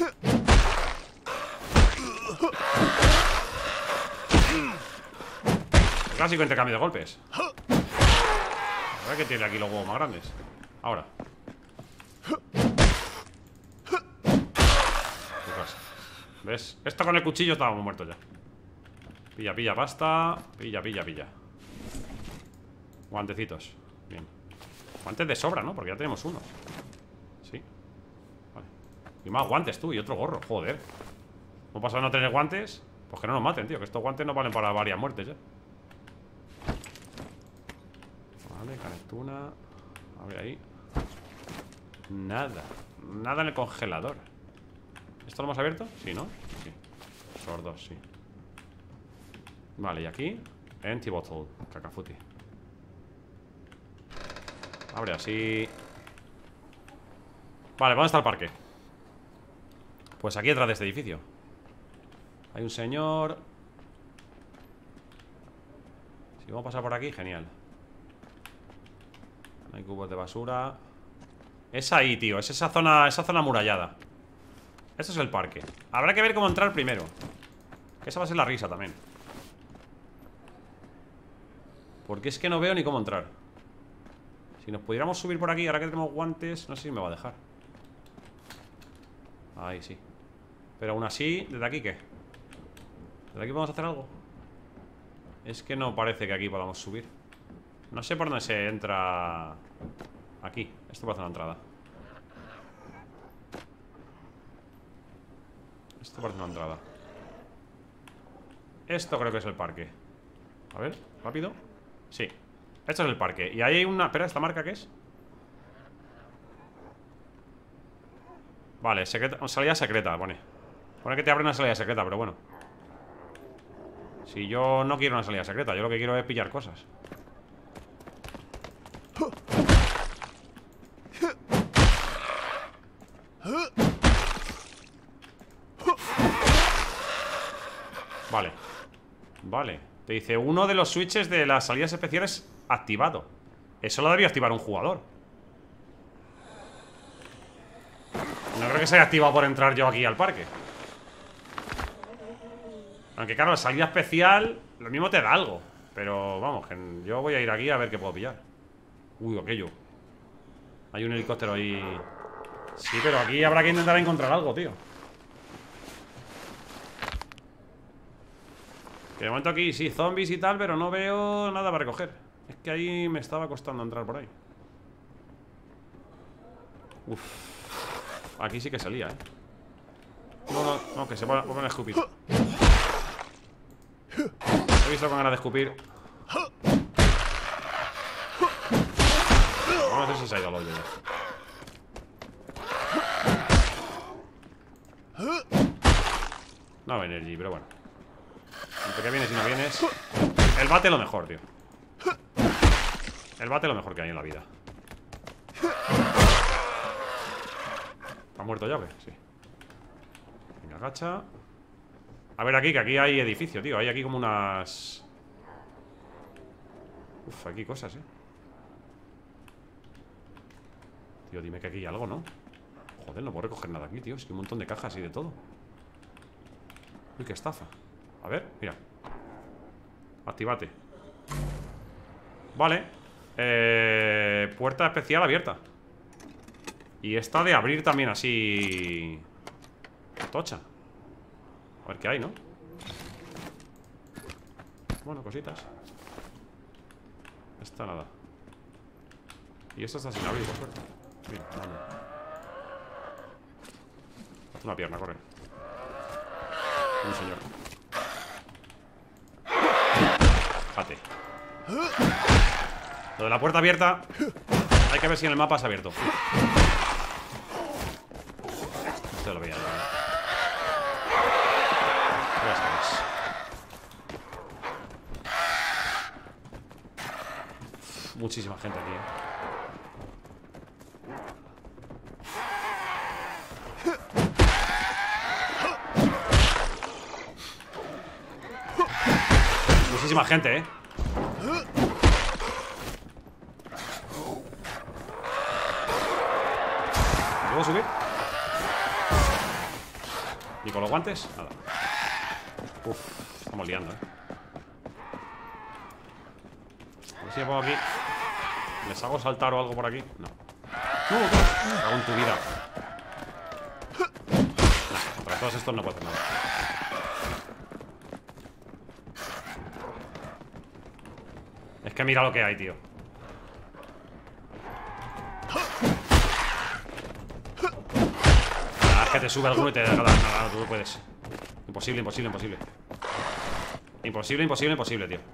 Clásico intercambio de golpes. A ver que tiene aquí los huevos más grandes. Ahora. ¿Ves? Esto con el cuchillo estábamos muertos ya. Pilla, pilla, pasta. Pilla, pilla, pilla. Guantecitos. Bien. Guantes de sobra, ¿no? Porque ya tenemos uno. Sí. Vale. Y más guantes, tú. Y otro gorro. Joder. ¿Cómo pasa de no tener guantes? Pues que no nos maten, tío. Que estos guantes no valen para varias muertes ya. Vale, canetuna. A ver ahí. Nada. Nada en el congelador. ¿Esto lo hemos abierto? Sí, ¿no? Sí. Sordos, sí. Vale, y aquí empty bottle. Cacafuti. Abre así. Vale, ¿dónde está el parque? Pues aquí detrás de este edificio. Hay un señor. Si vamos a pasar por aquí, genial. Hay cubos de basura. Es ahí, tío, es esa zona, esa zona amurallada. Este es el parque. Habrá que ver cómo entrar primero. Que esa va a ser la risa también. Porque es que no veo ni cómo entrar. Si nos pudiéramos subir por aquí, ahora que tenemos guantes, no sé si me va a dejar. Ahí sí. Pero aún así, ¿desde aquí qué? ¿Desde aquí podemos hacer algo? Es que no parece que aquí podamos subir. No sé por dónde se entra. Aquí, esto parece una entrada. Esto parece una entrada. Esto creo que es el parque. A ver, rápido. Sí, esto es el parque. Y ahí hay una... Espera, ¿esta marca qué es? Vale, secreta... salida secreta, pone. Pone que te abre una salida secreta, pero bueno. Si yo no quiero una salida secreta, yo lo que quiero es pillar cosas. Vale. Vale. Te dice uno de los switches de las salidas especiales activado. Eso lo debía activar un jugador. No creo que se haya activado por entrar yo aquí al parque. Aunque claro, la salida especial lo mismo te da algo. Pero vamos, que yo voy a ir aquí a ver qué puedo pillar. Uy, aquello. Hay un helicóptero ahí. Sí, pero aquí habrá que intentar encontrar algo, tío. Que de momento aquí sí, zombies y tal, pero no veo nada para recoger. Es que ahí me estaba costando entrar por ahí. Uf. Aquí sí que salía, eh. No, no, no, que se pongan a escupir. He visto con ganas de escupir. No sé si se ha ido al hoyo ya. No hay energy, pero bueno. Entre que vienes y no vienes. El bate lo mejor, tío. El bate lo mejor que hay en la vida. ¿Ha muerto llave? Sí. Venga, agacha. A ver aquí, que aquí hay edificio, tío. Hay aquí como unas... Uf, aquí cosas, eh. Tío, dime que aquí hay algo, ¿no? Joder, no puedo recoger nada aquí, tío. Es que hay un montón de cajas y de todo. Uy, qué estafa. A ver, mira. Actívate. Vale. eh, puerta especial abierta. Y esta de abrir también así. Tocha. A ver qué hay, ¿no? Bueno, cositas. Esta nada. Y esta está sin abrir, por suerte. Mira, vale. Una pierna, corre. Un señor. Fíjate. Lo de la puerta abierta. Hay que ver si en el mapa es abierto. Esto lo veía yo. Ya sabes. Muchísima gente aquí, ¿eh? Muchísima gente, ¿eh? ¿Puedo subir? ¿Y con los guantes? Nada. Uf, estamos liando, ¿eh? A ver si me pongo aquí. ¿Les hago saltar o algo por aquí? No. Me hago en tu vida. Nah, para todos estos no puedo hacer nada. Es que mira lo que hay, tío. Ah, es que te sube alguno y te deja dar nada. Tú no puedes. Imposible, imposible, imposible. Imposible, imposible, imposible, tío.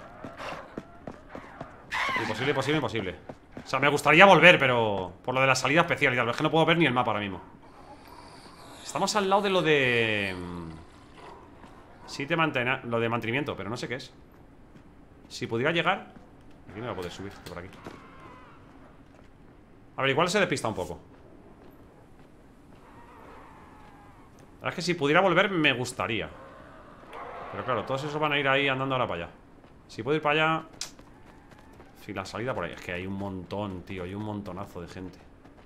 Imposible, imposible, imposible. O sea, me gustaría volver, pero por lo de la salida especial y tal. Es que no puedo ver ni el mapa ahora mismo. Estamos al lado de lo de... Sí, te mantena... lo de mantenimiento, pero no sé qué es. Si pudiera llegar... Aquí no voy a poder subir, por aquí. A ver, igual se despista un poco. La verdad es que si pudiera volver me gustaría. Pero claro, todos esos van a ir ahí andando ahora para allá. Si puedo ir para allá... Si la salida por ahí... Es que hay un montón, tío. Hay un montonazo de gente.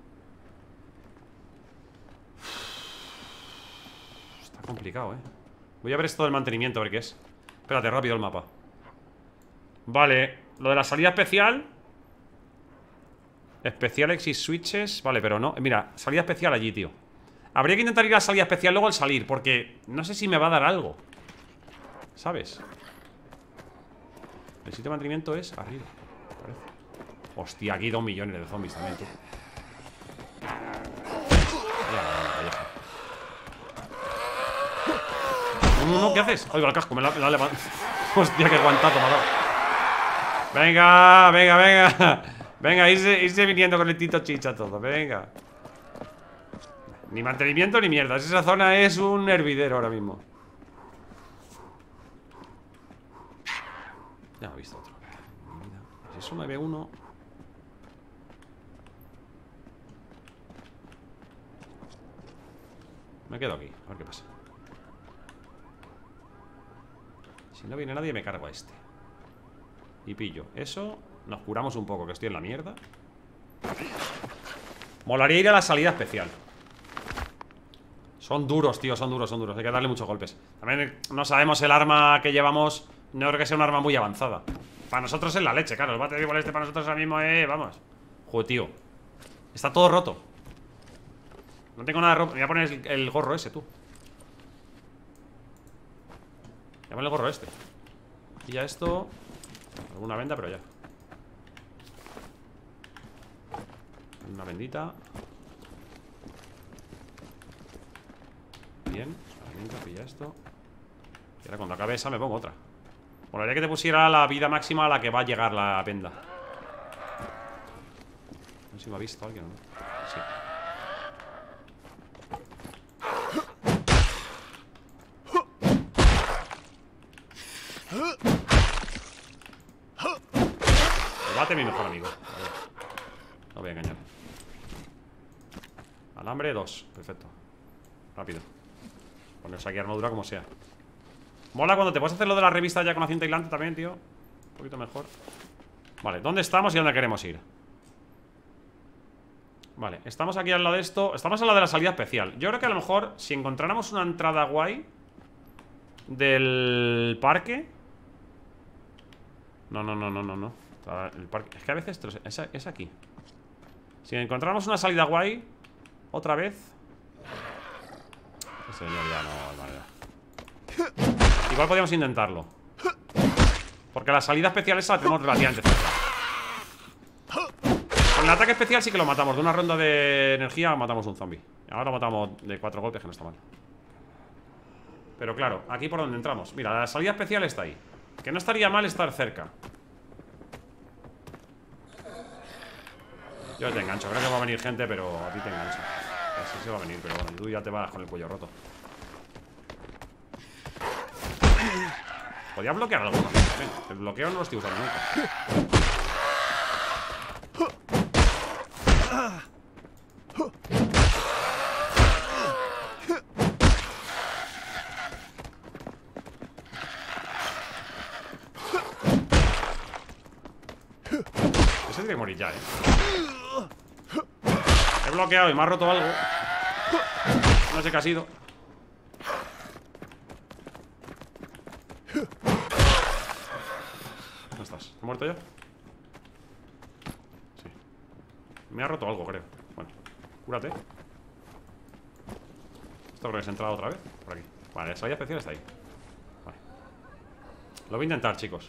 Está complicado, eh. Voy a ver esto del mantenimiento, a ver qué es. Espérate, rápido el mapa. Vale, lo de la salida especial. Especial exit switches. Vale, pero no, mira, salida especial allí, tío. Habría que intentar ir a la salida especial luego al salir, porque no sé si me va a dar algo, ¿sabes? El sitio de mantenimiento es arriba, parece. Hostia, aquí dos millones de zombies también, tú. No, no, no, ¿qué haces? Oigo el casco, me la, me la levanto. Hostia, qué guantazo me ha dado. Venga, venga, venga. Venga, irse, irse viniendo con el tito chicha todo, venga. Ni mantenimiento ni mierda. Esa zona es un hervidero ahora mismo. Ya me he visto otro. Si es un nueve uno. Me quedo aquí, a ver qué pasa. Si no viene nadie me cargo a este. Y pillo eso. Nos curamos un poco, que estoy en la mierda. Molaría ir a la salida especial. Son duros, tío, son duros, son duros. Hay que darle muchos golpes. También no sabemos el arma que llevamos. No creo que sea un arma muy avanzada. Para nosotros es la leche, claro. El bate de este para nosotros ahora mismo es... Vamos. Joder, tío. Está todo roto. No tengo nada de ropa. Me voy a poner el, el gorro ese, tú. Voy a poner el gorro este. Y ya esto... Alguna venda, pero ya. Una bendita. Bien, la bendita, pilla esto. Y ahora cuando acabe esa me pongo otra. Bueno, haría que te pusiera la vida máxima a la que va a llegar la venda. No sé si me ha visto alguien o no. Sí. El bate mi mejor amigo. No voy a engañar. Alambre dos, perfecto. Rápido. Ponerse aquí armadura como sea. Mola cuando te puedes hacer lo de la revista ya con la cinta aislante también, tío. Un poquito mejor. Vale, ¿dónde estamos y dónde queremos ir? Vale, estamos aquí al lado de esto. Estamos al lado de la salida especial. Yo creo que a lo mejor si encontráramos una entrada guay del parque. No, no, no, no, no, no. El parque. Es que a veces es, es aquí. Si encontramos una salida guay, otra vez. Este señor ya no, vale. Igual podríamos intentarlo. Porque la salida especial esa la tenemos relativamente cerca. Con el ataque especial sí que lo matamos. De una ronda de energía matamos un zombie. Ahora lo matamos de cuatro golpes, que no está mal. Pero claro, aquí por donde entramos. Mira, la salida especial está ahí. Que no estaría mal estar cerca. Yo te engancho, creo que va a venir gente, pero a ti te engancho. Así se va a venir, pero bueno, tú ya te vas con el cuello roto. Podía bloquear algo. El bloqueo no lo estoy usando nunca. Ese tiene que morir ya, eh. He bloqueado y me ha roto algo. No sé qué ha sido. ¿Dónde estás? ¿He muerto ya? Sí. Me ha roto algo, creo. Bueno, cúrate. Esto creo que se ha entrado otra vez. Por aquí. Vale, la salida especial está ahí. Vale. Lo voy a intentar, chicos.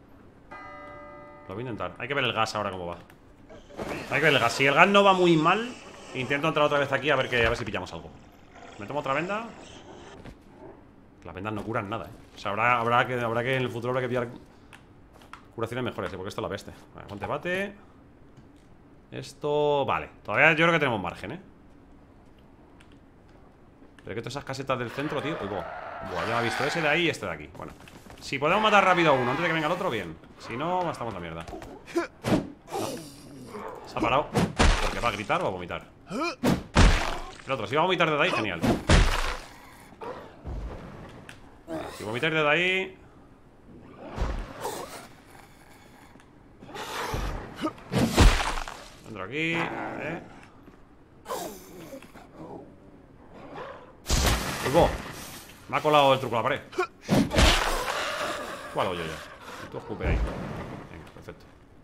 Lo voy a intentar. Hay que ver el gas ahora cómo va. Hay que ver el gas. Si el gas no va muy mal, intento entrar otra vez aquí a ver, que, a ver si pillamos algo. Me tomo otra venda. Las vendas no curan nada, ¿eh? O sea, habrá, habrá, que, habrá que en el futuro habrá que pillar curaciones mejores, ¿eh? Porque esto es la peste. Vale, ponte bate. Esto... Vale, todavía yo creo que tenemos margen, ¿eh? Pero que todas esas casetas del centro, tío... Uy, buah, buah, ya me ha visto ese de ahí y este de aquí. Bueno, si podemos matar rápido a uno antes de que venga el otro, bien. Si no, estamos la mierda. No. Se ha parado. Porque va a gritar o a vomitar. El otro, si va a vomitar desde ahí, genial. Si vomitar desde ahí... Entro aquí, ¿eh? ¡Uy, me ha colado el truco a la pared! ¿Cuál hoyo ya? Y tú escupe ahí. Venga, perfecto.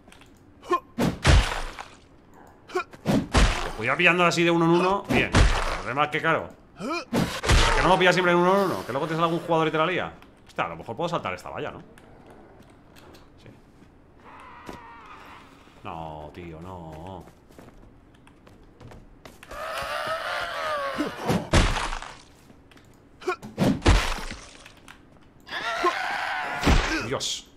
Pues voy a pillando así de uno en uno. Bien. El problema es que, claro, que no lo pillas siempre en uno en uno. Que luego tienes algún jugador y te la lía. Hostia, a lo mejor puedo saltar esta valla, ¿no? Sí. No, tío, no. Dios.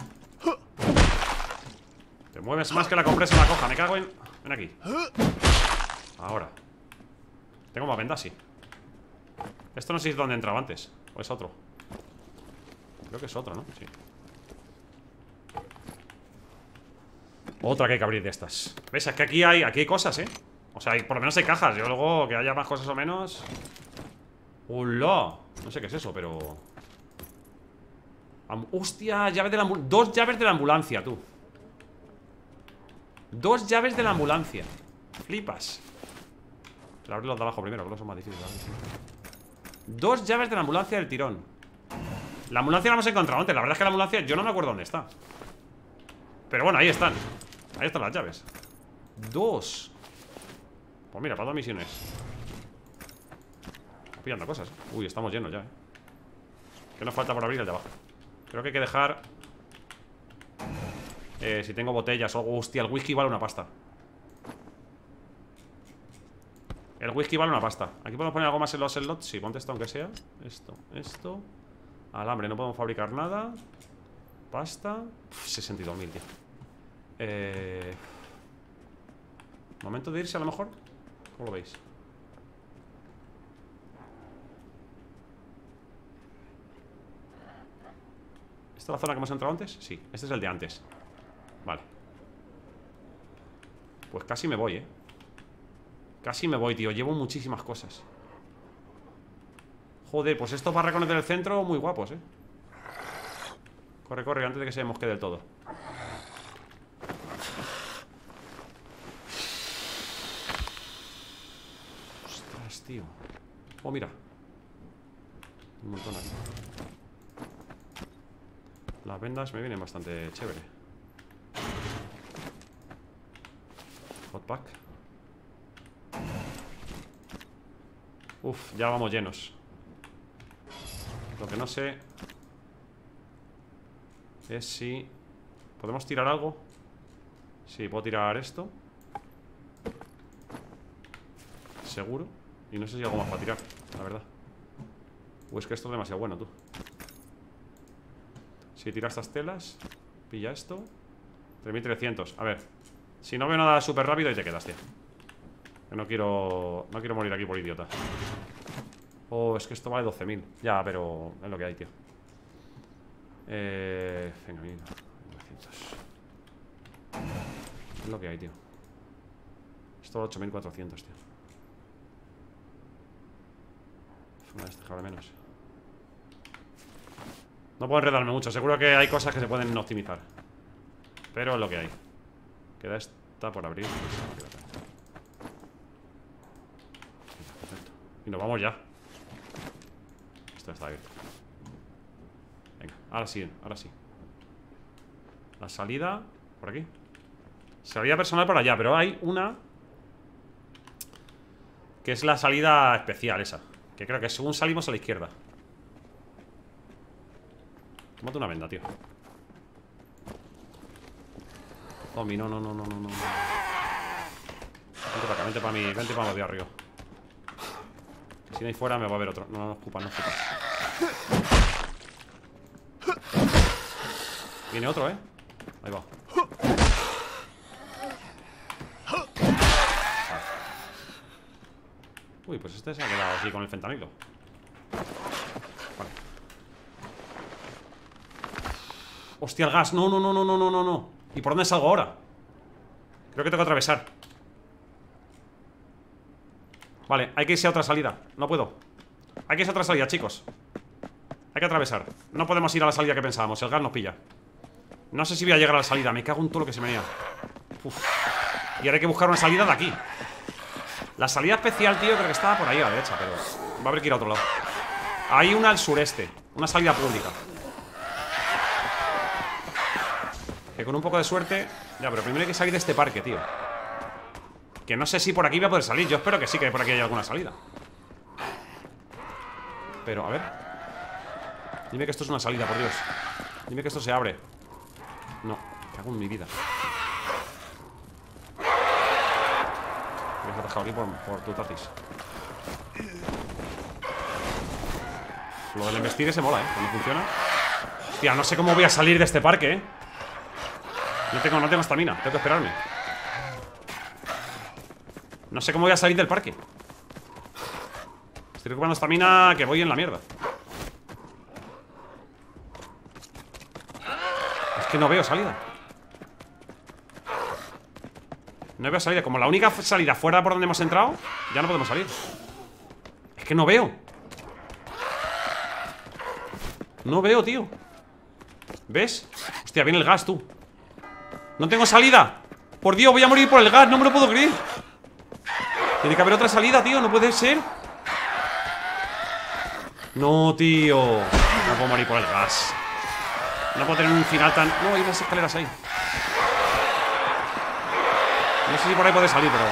Te mueves más que la compresa en la coja. Me cago en... Ven aquí. Ahora. Tengo más vendas, sí. Esto no sé si es donde entraba antes. O es otro. Creo que es otro, ¿no? Sí. Otra que hay que abrir de estas. ¿Ves? Es que aquí hay, aquí hay cosas, ¿eh? O sea, hay, por lo menos hay cajas. Yo luego que haya más cosas o menos... ¡Hola! No sé qué es eso, pero... Am ¡Hostia! Llave de la Dos llaves de la ambulancia, tú. Dos llaves de la ambulancia. Flipas. Pero abre los de abajo primero, que los son más difíciles. Dos llaves de la ambulancia del tirón. La ambulancia la hemos encontrado antes. La verdad es que la ambulancia yo no me acuerdo dónde está. Pero bueno, ahí están. Ahí están las llaves. Dos. Pues mira, para dos misiones. Estoy pillando cosas. Uy, estamos llenos ya, ¿eh? ¿Qué nos falta por abrir el de abajo? Creo que hay que dejar... Eh, si tengo botellas o... Hostia, el whisky vale una pasta. El whisky vale una pasta. ¿Aquí podemos poner algo más en los slots? Sí, ponte esto aunque sea. Esto, esto. Alambre, no podemos fabricar nada. Pasta. Uf, sesenta y dos mil, tío. Eh... Momento de irse a lo mejor. ¿Cómo lo veis? ¿Esta es la zona que hemos entrado antes? Sí, este es el de antes. Vale. Pues casi me voy, eh. Casi me voy, tío. Llevo muchísimas cosas. Joder, pues estos barracones del centro muy guapos, eh. Corre, corre, antes de que se mosque del todo. Ostras, tío. Oh, mira. Un montón aquí. Las vendas me vienen bastante chévere. Hotpack. Uf, ya vamos llenos. Lo que no sé es si ¿podemos tirar algo? Sí, puedo tirar esto. Seguro. Y no sé si hay algo más para tirar, la verdad. O es que esto es demasiado bueno, tú. Si tira estas telas, pilla esto. tres mil trescientos. A ver. Si no veo nada súper rápido, ahí te quedas, tío. Que no quiero... No quiero morir aquí por idiota. Oh, es que esto vale doce mil. Ya, pero es lo que hay, tío. Eh... Venga, mira. novecientos. Es lo que hay, tío. Esto vale ocho mil cuatrocientos, tío. Una de estas que vale menos. No puedo enredarme mucho. Seguro que hay cosas que se pueden optimizar. Pero es lo que hay. Queda esta por abrir. Perfecto. Y nos vamos ya. Esto está abierto. Venga, ahora sí, ahora sí. La salida por aquí. Salida personal por allá, pero hay una que es la salida especial esa. Que creo que según salimos a la izquierda. Tómate una venda, tío. Zombie, no, no, no, no, no, no. Vente para acá, vente para mí, vente para los de arriba. Que si no hay fuera me va a haber otro. No, no, no escupas, no escupas. Viene otro, ¿eh? Ahí va. Vale. Uy, pues este se ha quedado así con el fentanilo. Vale. Hostia, el gas. No, no, no, no, no, no, no. ¿Y por dónde salgo ahora? Creo que tengo que atravesar. Vale, hay que irse a otra salida. No puedo. Hay que irse a otra salida, chicos. Hay que atravesar. No podemos ir a la salida que pensábamos. El gas nos pilla. No sé si voy a llegar a la salida. Me cago en todo lo que se venía. Uf. Y ahora hay que buscar una salida de aquí. La salida especial, tío, creo que estaba por ahí a la derecha, pero va a haber que ir a otro lado. Hay una al sureste. Una salida pública. Que con un poco de suerte... Ya, pero primero hay que salir de este parque, tío. Que no sé si por aquí voy a poder salir. Yo espero que sí, que por aquí haya alguna salida. Pero, a ver. Dime que esto es una salida, por Dios. Dime que esto se abre. No, cago en mi vida. Me has dejado aquí por, por tu tatis. Lo del embestir se mola, ¿eh? Cuando funciona. Hostia, no sé cómo voy a salir de este parque, ¿eh? No tengo, no tengo estamina, tengo que esperarme. No sé cómo voy a salir del parque. Estoy recuperando estamina que voy en la mierda. Es que no veo salida. No veo salida. Como la única salida fuera por donde hemos entrado, ya no podemos salir. Es que no veo. No veo, tío. ¿Ves? Hostia, viene el gas, tú. No tengo salida. Por Dios, voy a morir por el gas. No me lo puedo creer. Tiene que haber otra salida, tío. No puede ser. No, tío. No puedo morir por el gas. No puedo tener un final tan... No, hay unas escaleras ahí. No sé si por ahí puede salir, pero...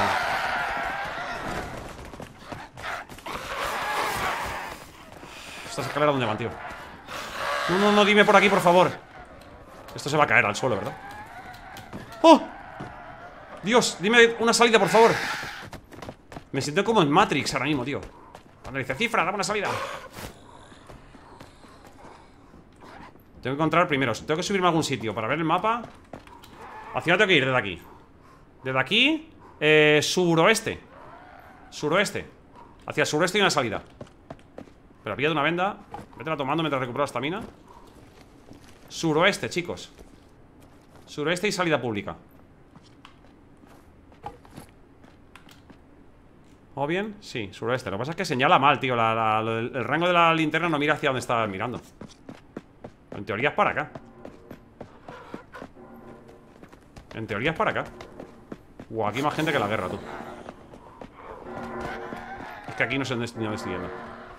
¿Estas escaleras dónde van, tío? No, no, no, dime por aquí, por favor. Esto se va a caer al suelo, ¿verdad? ¡Oh! Dios, dime una salida, por favor. Me siento como en Matrix ahora mismo, tío. Cuando dice cifra, dame una salida. Tengo que encontrar primero. Tengo que subirme a algún sitio para ver el mapa. ¿Hacia dónde tengo que ir? Desde aquí. Desde aquí, eh, suroeste. Suroeste. Hacia el suroeste hay una salida. Pero píllate una venda. Vétela tomando mientras recupero la estamina. Suroeste, chicos. Suroeste y salida pública. ¿O bien? Sí, suroeste. Lo que pasa es que señala mal, tío. La, la, el, el rango de la linterna no mira hacia donde está mirando. En teoría es para acá. En teoría es para acá. Wow, aquí hay más gente que la guerra, tú. Es que aquí no sé dónde estoy yendo.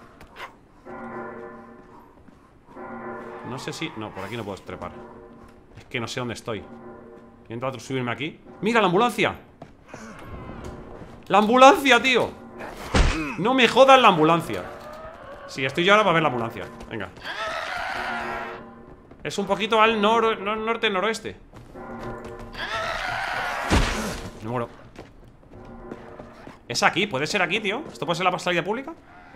No sé si... No, por aquí no puedo trepar. Es que no sé dónde estoy. He intentado subirme aquí. ¡Mira la ambulancia! ¡La ambulancia, tío! No me jodas la ambulancia. Sí, estoy yo ahora para ver la ambulancia. Venga. Es un poquito al nor nor norte-noroeste. Me muero. Es aquí, puede ser aquí, tío. ¿Esto puede ser la salida pública?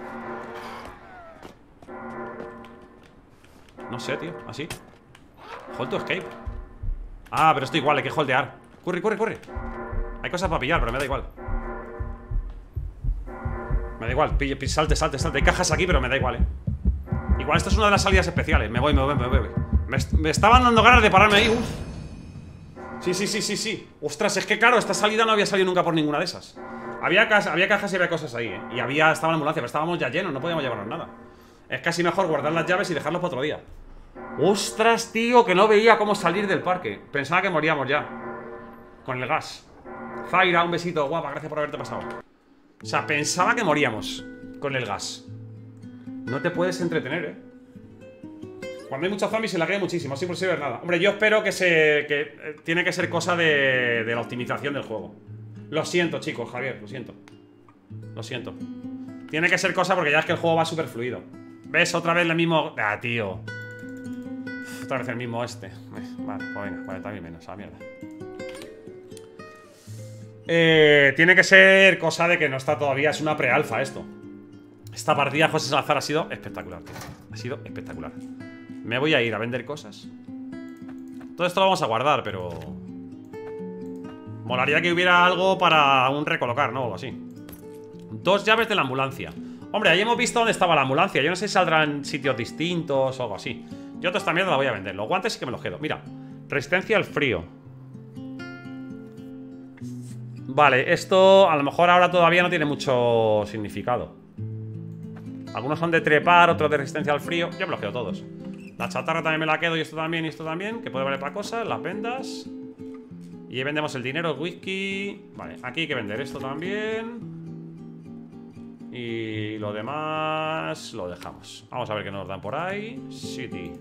No sé, tío, así. Hold to escape. Ah, pero esto igual, hay que holdear. Corre, corre, corre. Hay cosas para pillar, pero me da igual. Me da igual, pille, pille, salte, salte, salte. Hay cajas aquí, pero me da igual, eh. Igual esto es una de las salidas especiales. Me voy, me voy, me voy, me voy. Me, me estaban dando ganas de pararme ahí. Uf. Sí, sí, sí, sí, sí. Ostras, es que claro, esta salida no había salido nunca por ninguna de esas. Había, ca había cajas y había cosas ahí, ¿eh? Y había, estaba la ambulancia, pero estábamos ya llenos, no podíamos llevarnos nada. Es casi mejor guardar las llaves y dejarlos para otro día. Ostras, tío, que no veía cómo salir del parque. Pensaba que moríamos ya. Con el gas. Zaira, un besito, guapa, gracias por haberte pasado. O sea, pensaba que moríamos con el gas. No te puedes entretener, ¿eh? Cuando hay muchos zombies se la cree muchísimo, es imposible ver nada. Hombre, yo espero que se... que eh, tiene que ser cosa de, de la optimización del juego. Lo siento, chicos, Javier, lo siento. Lo siento. Tiene que ser cosa porque ya es que el juego va súper fluido. ¿Ves? Otra vez el mismo... Ah, tío. Otra vez el mismo este. Vale, pues venga, cuarenta mil menos, a la mierda. Eh, tiene que ser cosa de que no está todavía, es una pre-alfa esto. Esta partida José Salazar ha sido espectacular, tío. Ha sido espectacular. Me voy a ir a vender cosas. Todo esto lo vamos a guardar, pero... molaría que hubiera algo para un recolocar, ¿no? O algo así. Dos llaves de la ambulancia. Hombre, ahí hemos visto dónde estaba la ambulancia. Yo no sé si saldrán sitios distintos o algo así. Yo toda esta mierda la voy a vender. Los guantes sí que me los quedo. Mira, resistencia al frío. Vale, esto a lo mejor ahora todavía no tiene mucho significado. Algunos son de trepar, otros de resistencia al frío. Yo me los quedo todos. La chatarra también me la quedo y esto también y esto también, que puede valer para cosas. Las vendas. Y ahí vendemos el dinero, el whisky. Vale, aquí hay que vender esto también. Y lo demás lo dejamos. Vamos a ver qué nos dan por ahí. City.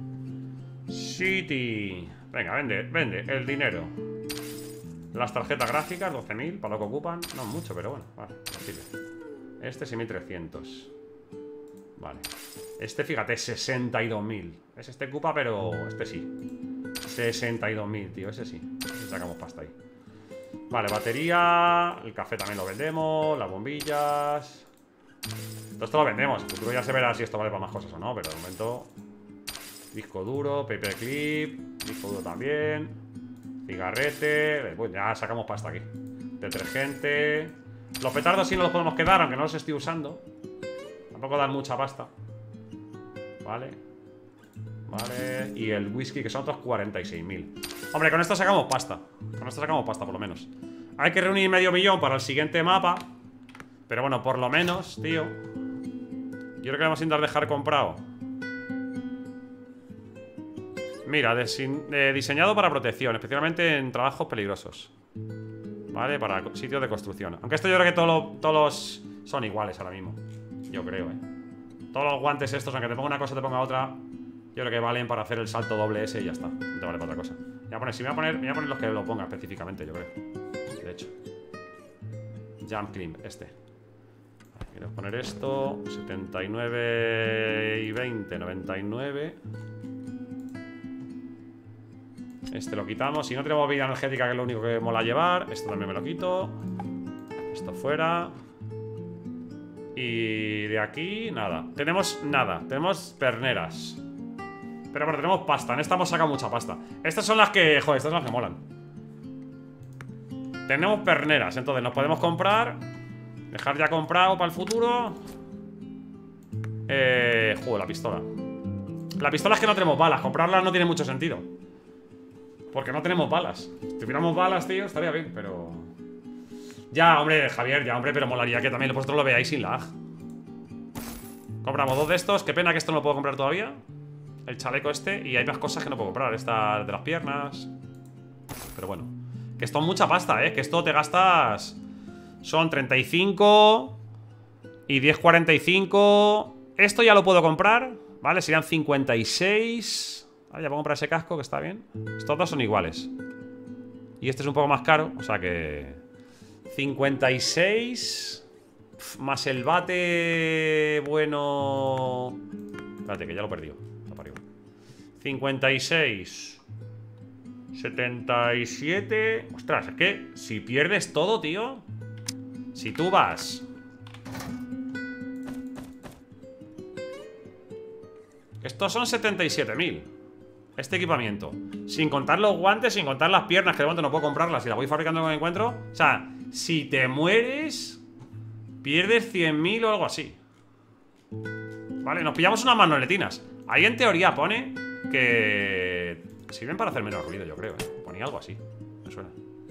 City. Venga, vende, vende el dinero. Las tarjetas gráficas, doce mil, para lo que ocupan. No mucho, pero bueno, vale, este seis mil trescientos. Vale. Este, fíjate, sesenta y dos mil. Ese este ocupa, pero este sí. sesenta y dos mil, tío, ese sí. Ese sacamos pasta ahí. Vale, batería. El café también lo vendemos. Las bombillas. Todo esto lo vendemos. En el futuro ya se verá si esto vale para más cosas o no. Pero de momento. Disco duro, paperclip. Disco duro también. Cigarrete. Pues ya sacamos pasta aquí. Detergente. Los petardos sí no los podemos quedar, aunque no los estoy usando. Tampoco dan mucha pasta. Vale. Vale. Y el whisky, que son otros cuarenta y seis mil. Hombre, con esto sacamos pasta. Con esto sacamos pasta, por lo menos. Hay que reunir medio millón para el siguiente mapa. Pero bueno, por lo menos, tío. Yo creo que vamos a intentar dejar comprado. Mira, eh, diseñado para protección, especialmente en trabajos peligrosos. Vale, para sitios de construcción. Aunque esto yo creo que todos los, todos los son iguales ahora mismo. Yo creo, eh. Todos los guantes estos, aunque te ponga una cosa, te ponga otra, yo creo que valen para hacer el salto doble ese y ya está. No te vale para otra cosa. Me voy a poner, si me voy a poner, me voy a poner los que lo ponga específicamente, yo creo. De hecho. Jump Climb, este. Vale, quiero poner esto. setenta y nueve y veinte, noventa y nueve. Este lo quitamos. Si no tenemos vida energética, que es lo único que mola llevar. Esto también me lo quito. Esto fuera. Y de aquí, nada. Tenemos nada. Tenemos perneras. Pero bueno, tenemos pasta. En esta hemos sacado mucha pasta. Estas son las que... Joder, estas son las que molan. Tenemos perneras. Entonces nos podemos comprar. Dejar ya comprado para el futuro. Eh... Joder, la pistola. La pistola es que no tenemos balas. Comprarlas no tiene mucho sentido. Porque no tenemos balas. Si tuviéramos balas, tío, estaría bien, pero... Ya, hombre, Javier, ya, hombre, pero molaría que también vosotros lo veáis sin lag. Compramos dos de estos. Qué pena que esto no lo puedo comprar todavía. El chaleco este. Y hay más cosas que no puedo comprar. Esta de las piernas. Pero bueno. Que esto es mucha pasta, ¿eh? Que esto te gastas... Son treinta y cinco... Y diez cuarenta y cinco... Esto ya lo puedo comprar, ¿vale? Serían cincuenta y seis... Vale, ya puedo comprar ese casco, que está bien. Estos dos son iguales. Y este es un poco más caro, o sea que... cincuenta y seis. Pf, más el bate. Bueno. Espérate, que ya lo he perdido. cincuenta y seis. setenta y siete. Ostras, es que si pierdes todo, tío. Si tú vas. Estos son setenta y siete mil. Este equipamiento. Sin contar los guantes, sin contar las piernas, que de momento no puedo comprarlas. Si las voy fabricando con encuentro. O sea, si te mueres, pierdes cien mil o algo así. Vale, nos pillamos unas manoletinas. Ahí en teoría pone que sirven para hacer menos ruido, yo creo, ¿eh? Ponía algo así. Me suena.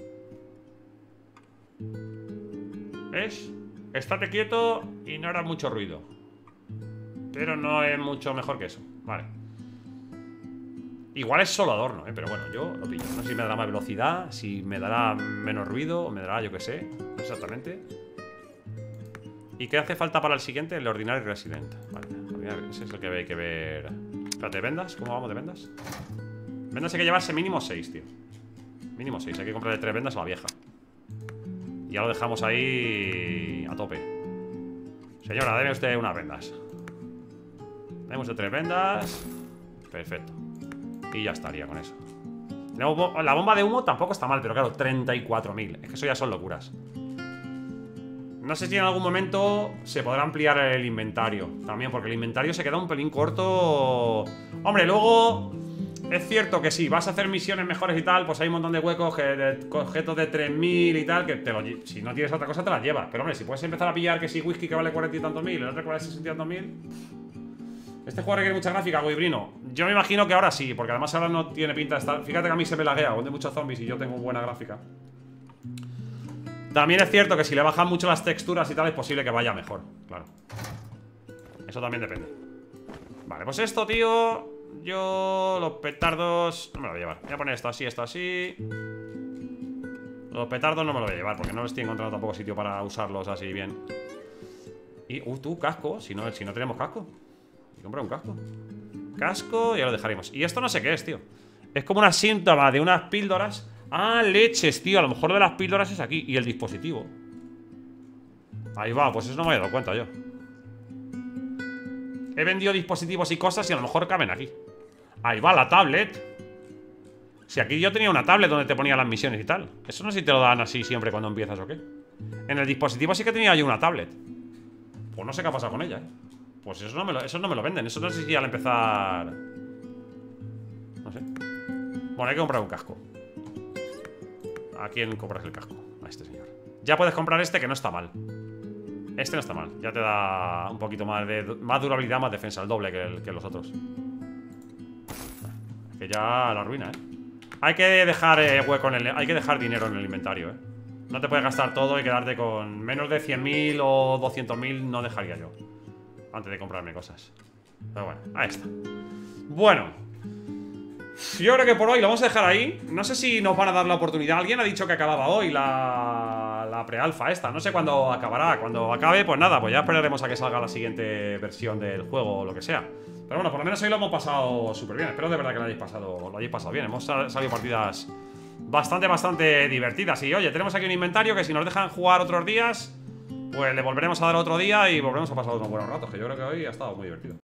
¿Ves? Estate quieto y no hará mucho ruido. Pero no es mucho mejor que eso. Vale. Igual es solo adorno, ¿eh? Pero bueno, yo lo pillo. No sé si me dará más velocidad, si me dará menos ruido, o me dará, yo qué sé. No sé exactamente. ¿Y qué hace falta para el siguiente? El Ordinary Resident. Vale, ese es el que hay que ver. Espérate, ¿vendas? ¿Cómo vamos de vendas? Vendas hay que llevarse mínimo seis, tío. Mínimo seis, hay que comprarle tres vendas a la vieja. Y ya lo dejamos ahí a tope. Señora, deme usted unas vendas. Deme usted tres vendas. Perfecto. Y ya estaría con eso. La bomba de humo tampoco está mal, pero claro, treinta y cuatro mil. Es que eso ya son locuras. No sé si en algún momento se podrá ampliar el inventario también, porque el inventario se queda un pelín corto. Hombre, luego es cierto que si vas a hacer misiones mejores y tal, pues hay un montón de huecos, que de objetos de tres mil y tal, que te lo, si no tienes otra cosa te las llevas. Pero hombre, si puedes empezar a pillar que si whisky que vale cuarenta y tantos mil, el otro que vale sesenta y tantos mil. Este juego requiere mucha gráfica, Goibrino. Yo me imagino que ahora sí, porque además ahora no tiene pinta de estar. Fíjate que a mí se me laguea, donde hay muchos zombies y yo tengo buena gráfica. También es cierto que si le bajan mucho las texturas y tal, es posible que vaya mejor. Claro. Eso también depende. Vale, pues esto, tío. Yo, los petardos no me lo voy a llevar. Voy a poner esto así, esto así. Los petardos no me lo voy a llevar, porque no estoy encontrando tampoco sitio para usarlos así bien. Y, uh, tú, casco. Si no, si no tenemos casco. Hay que comprar un casco. Casco, ya lo dejaremos. Y esto no sé qué es, tío. Es como una síntoma de unas píldoras. Ah, leches, tío. A lo mejor de las píldoras es aquí. Y el dispositivo. Ahí va, pues eso no me había dado cuenta yo. He vendido dispositivos y cosas y a lo mejor caben aquí. Ahí va la tablet. Si aquí yo tenía una tablet donde te ponía las misiones y tal. Eso no sé si te lo dan así siempre cuando empiezas o qué. En el dispositivo sí que tenía yo una tablet. Pues no sé qué ha pasado con ella, eh. Pues eso no me lo, eso no me lo venden. Eso no sé si al empezar. No sé. Bueno, hay que comprar un casco. ¿A quién compras el casco? A este señor. Ya puedes comprar este, que no está mal. Este no está mal. Ya te da un poquito más de más durabilidad, más defensa. El doble que, el, que los otros. Que ya la ruina, ¿eh? Hay que dejar eh, hueco en el, hay que dejar dinero en el inventario, ¿eh? No te puedes gastar todo y quedarte con menos de cien mil o doscientos mil. No dejaría yo antes de comprarme cosas. Pero bueno, ahí está. Bueno, yo creo que por hoy lo vamos a dejar ahí. No sé si nos van a dar la oportunidad. Alguien ha dicho que acababa hoy la, la pre-alfa esta. No sé cuándo acabará. Cuando acabe, pues nada, pues ya esperaremos a que salga la siguiente versión del juego o lo que sea. Pero bueno, por lo menos hoy lo hemos pasado súper bien. Espero de verdad que lo hayáis pasado, lo hayáis pasado bien. Hemos salido partidas bastante, bastante divertidas. Y oye, tenemos aquí un inventario que si nos dejan jugar otros días, pues le volveremos a dar otro día y volveremos a pasar unos buenos ratos. Que yo creo que hoy ha estado muy divertido.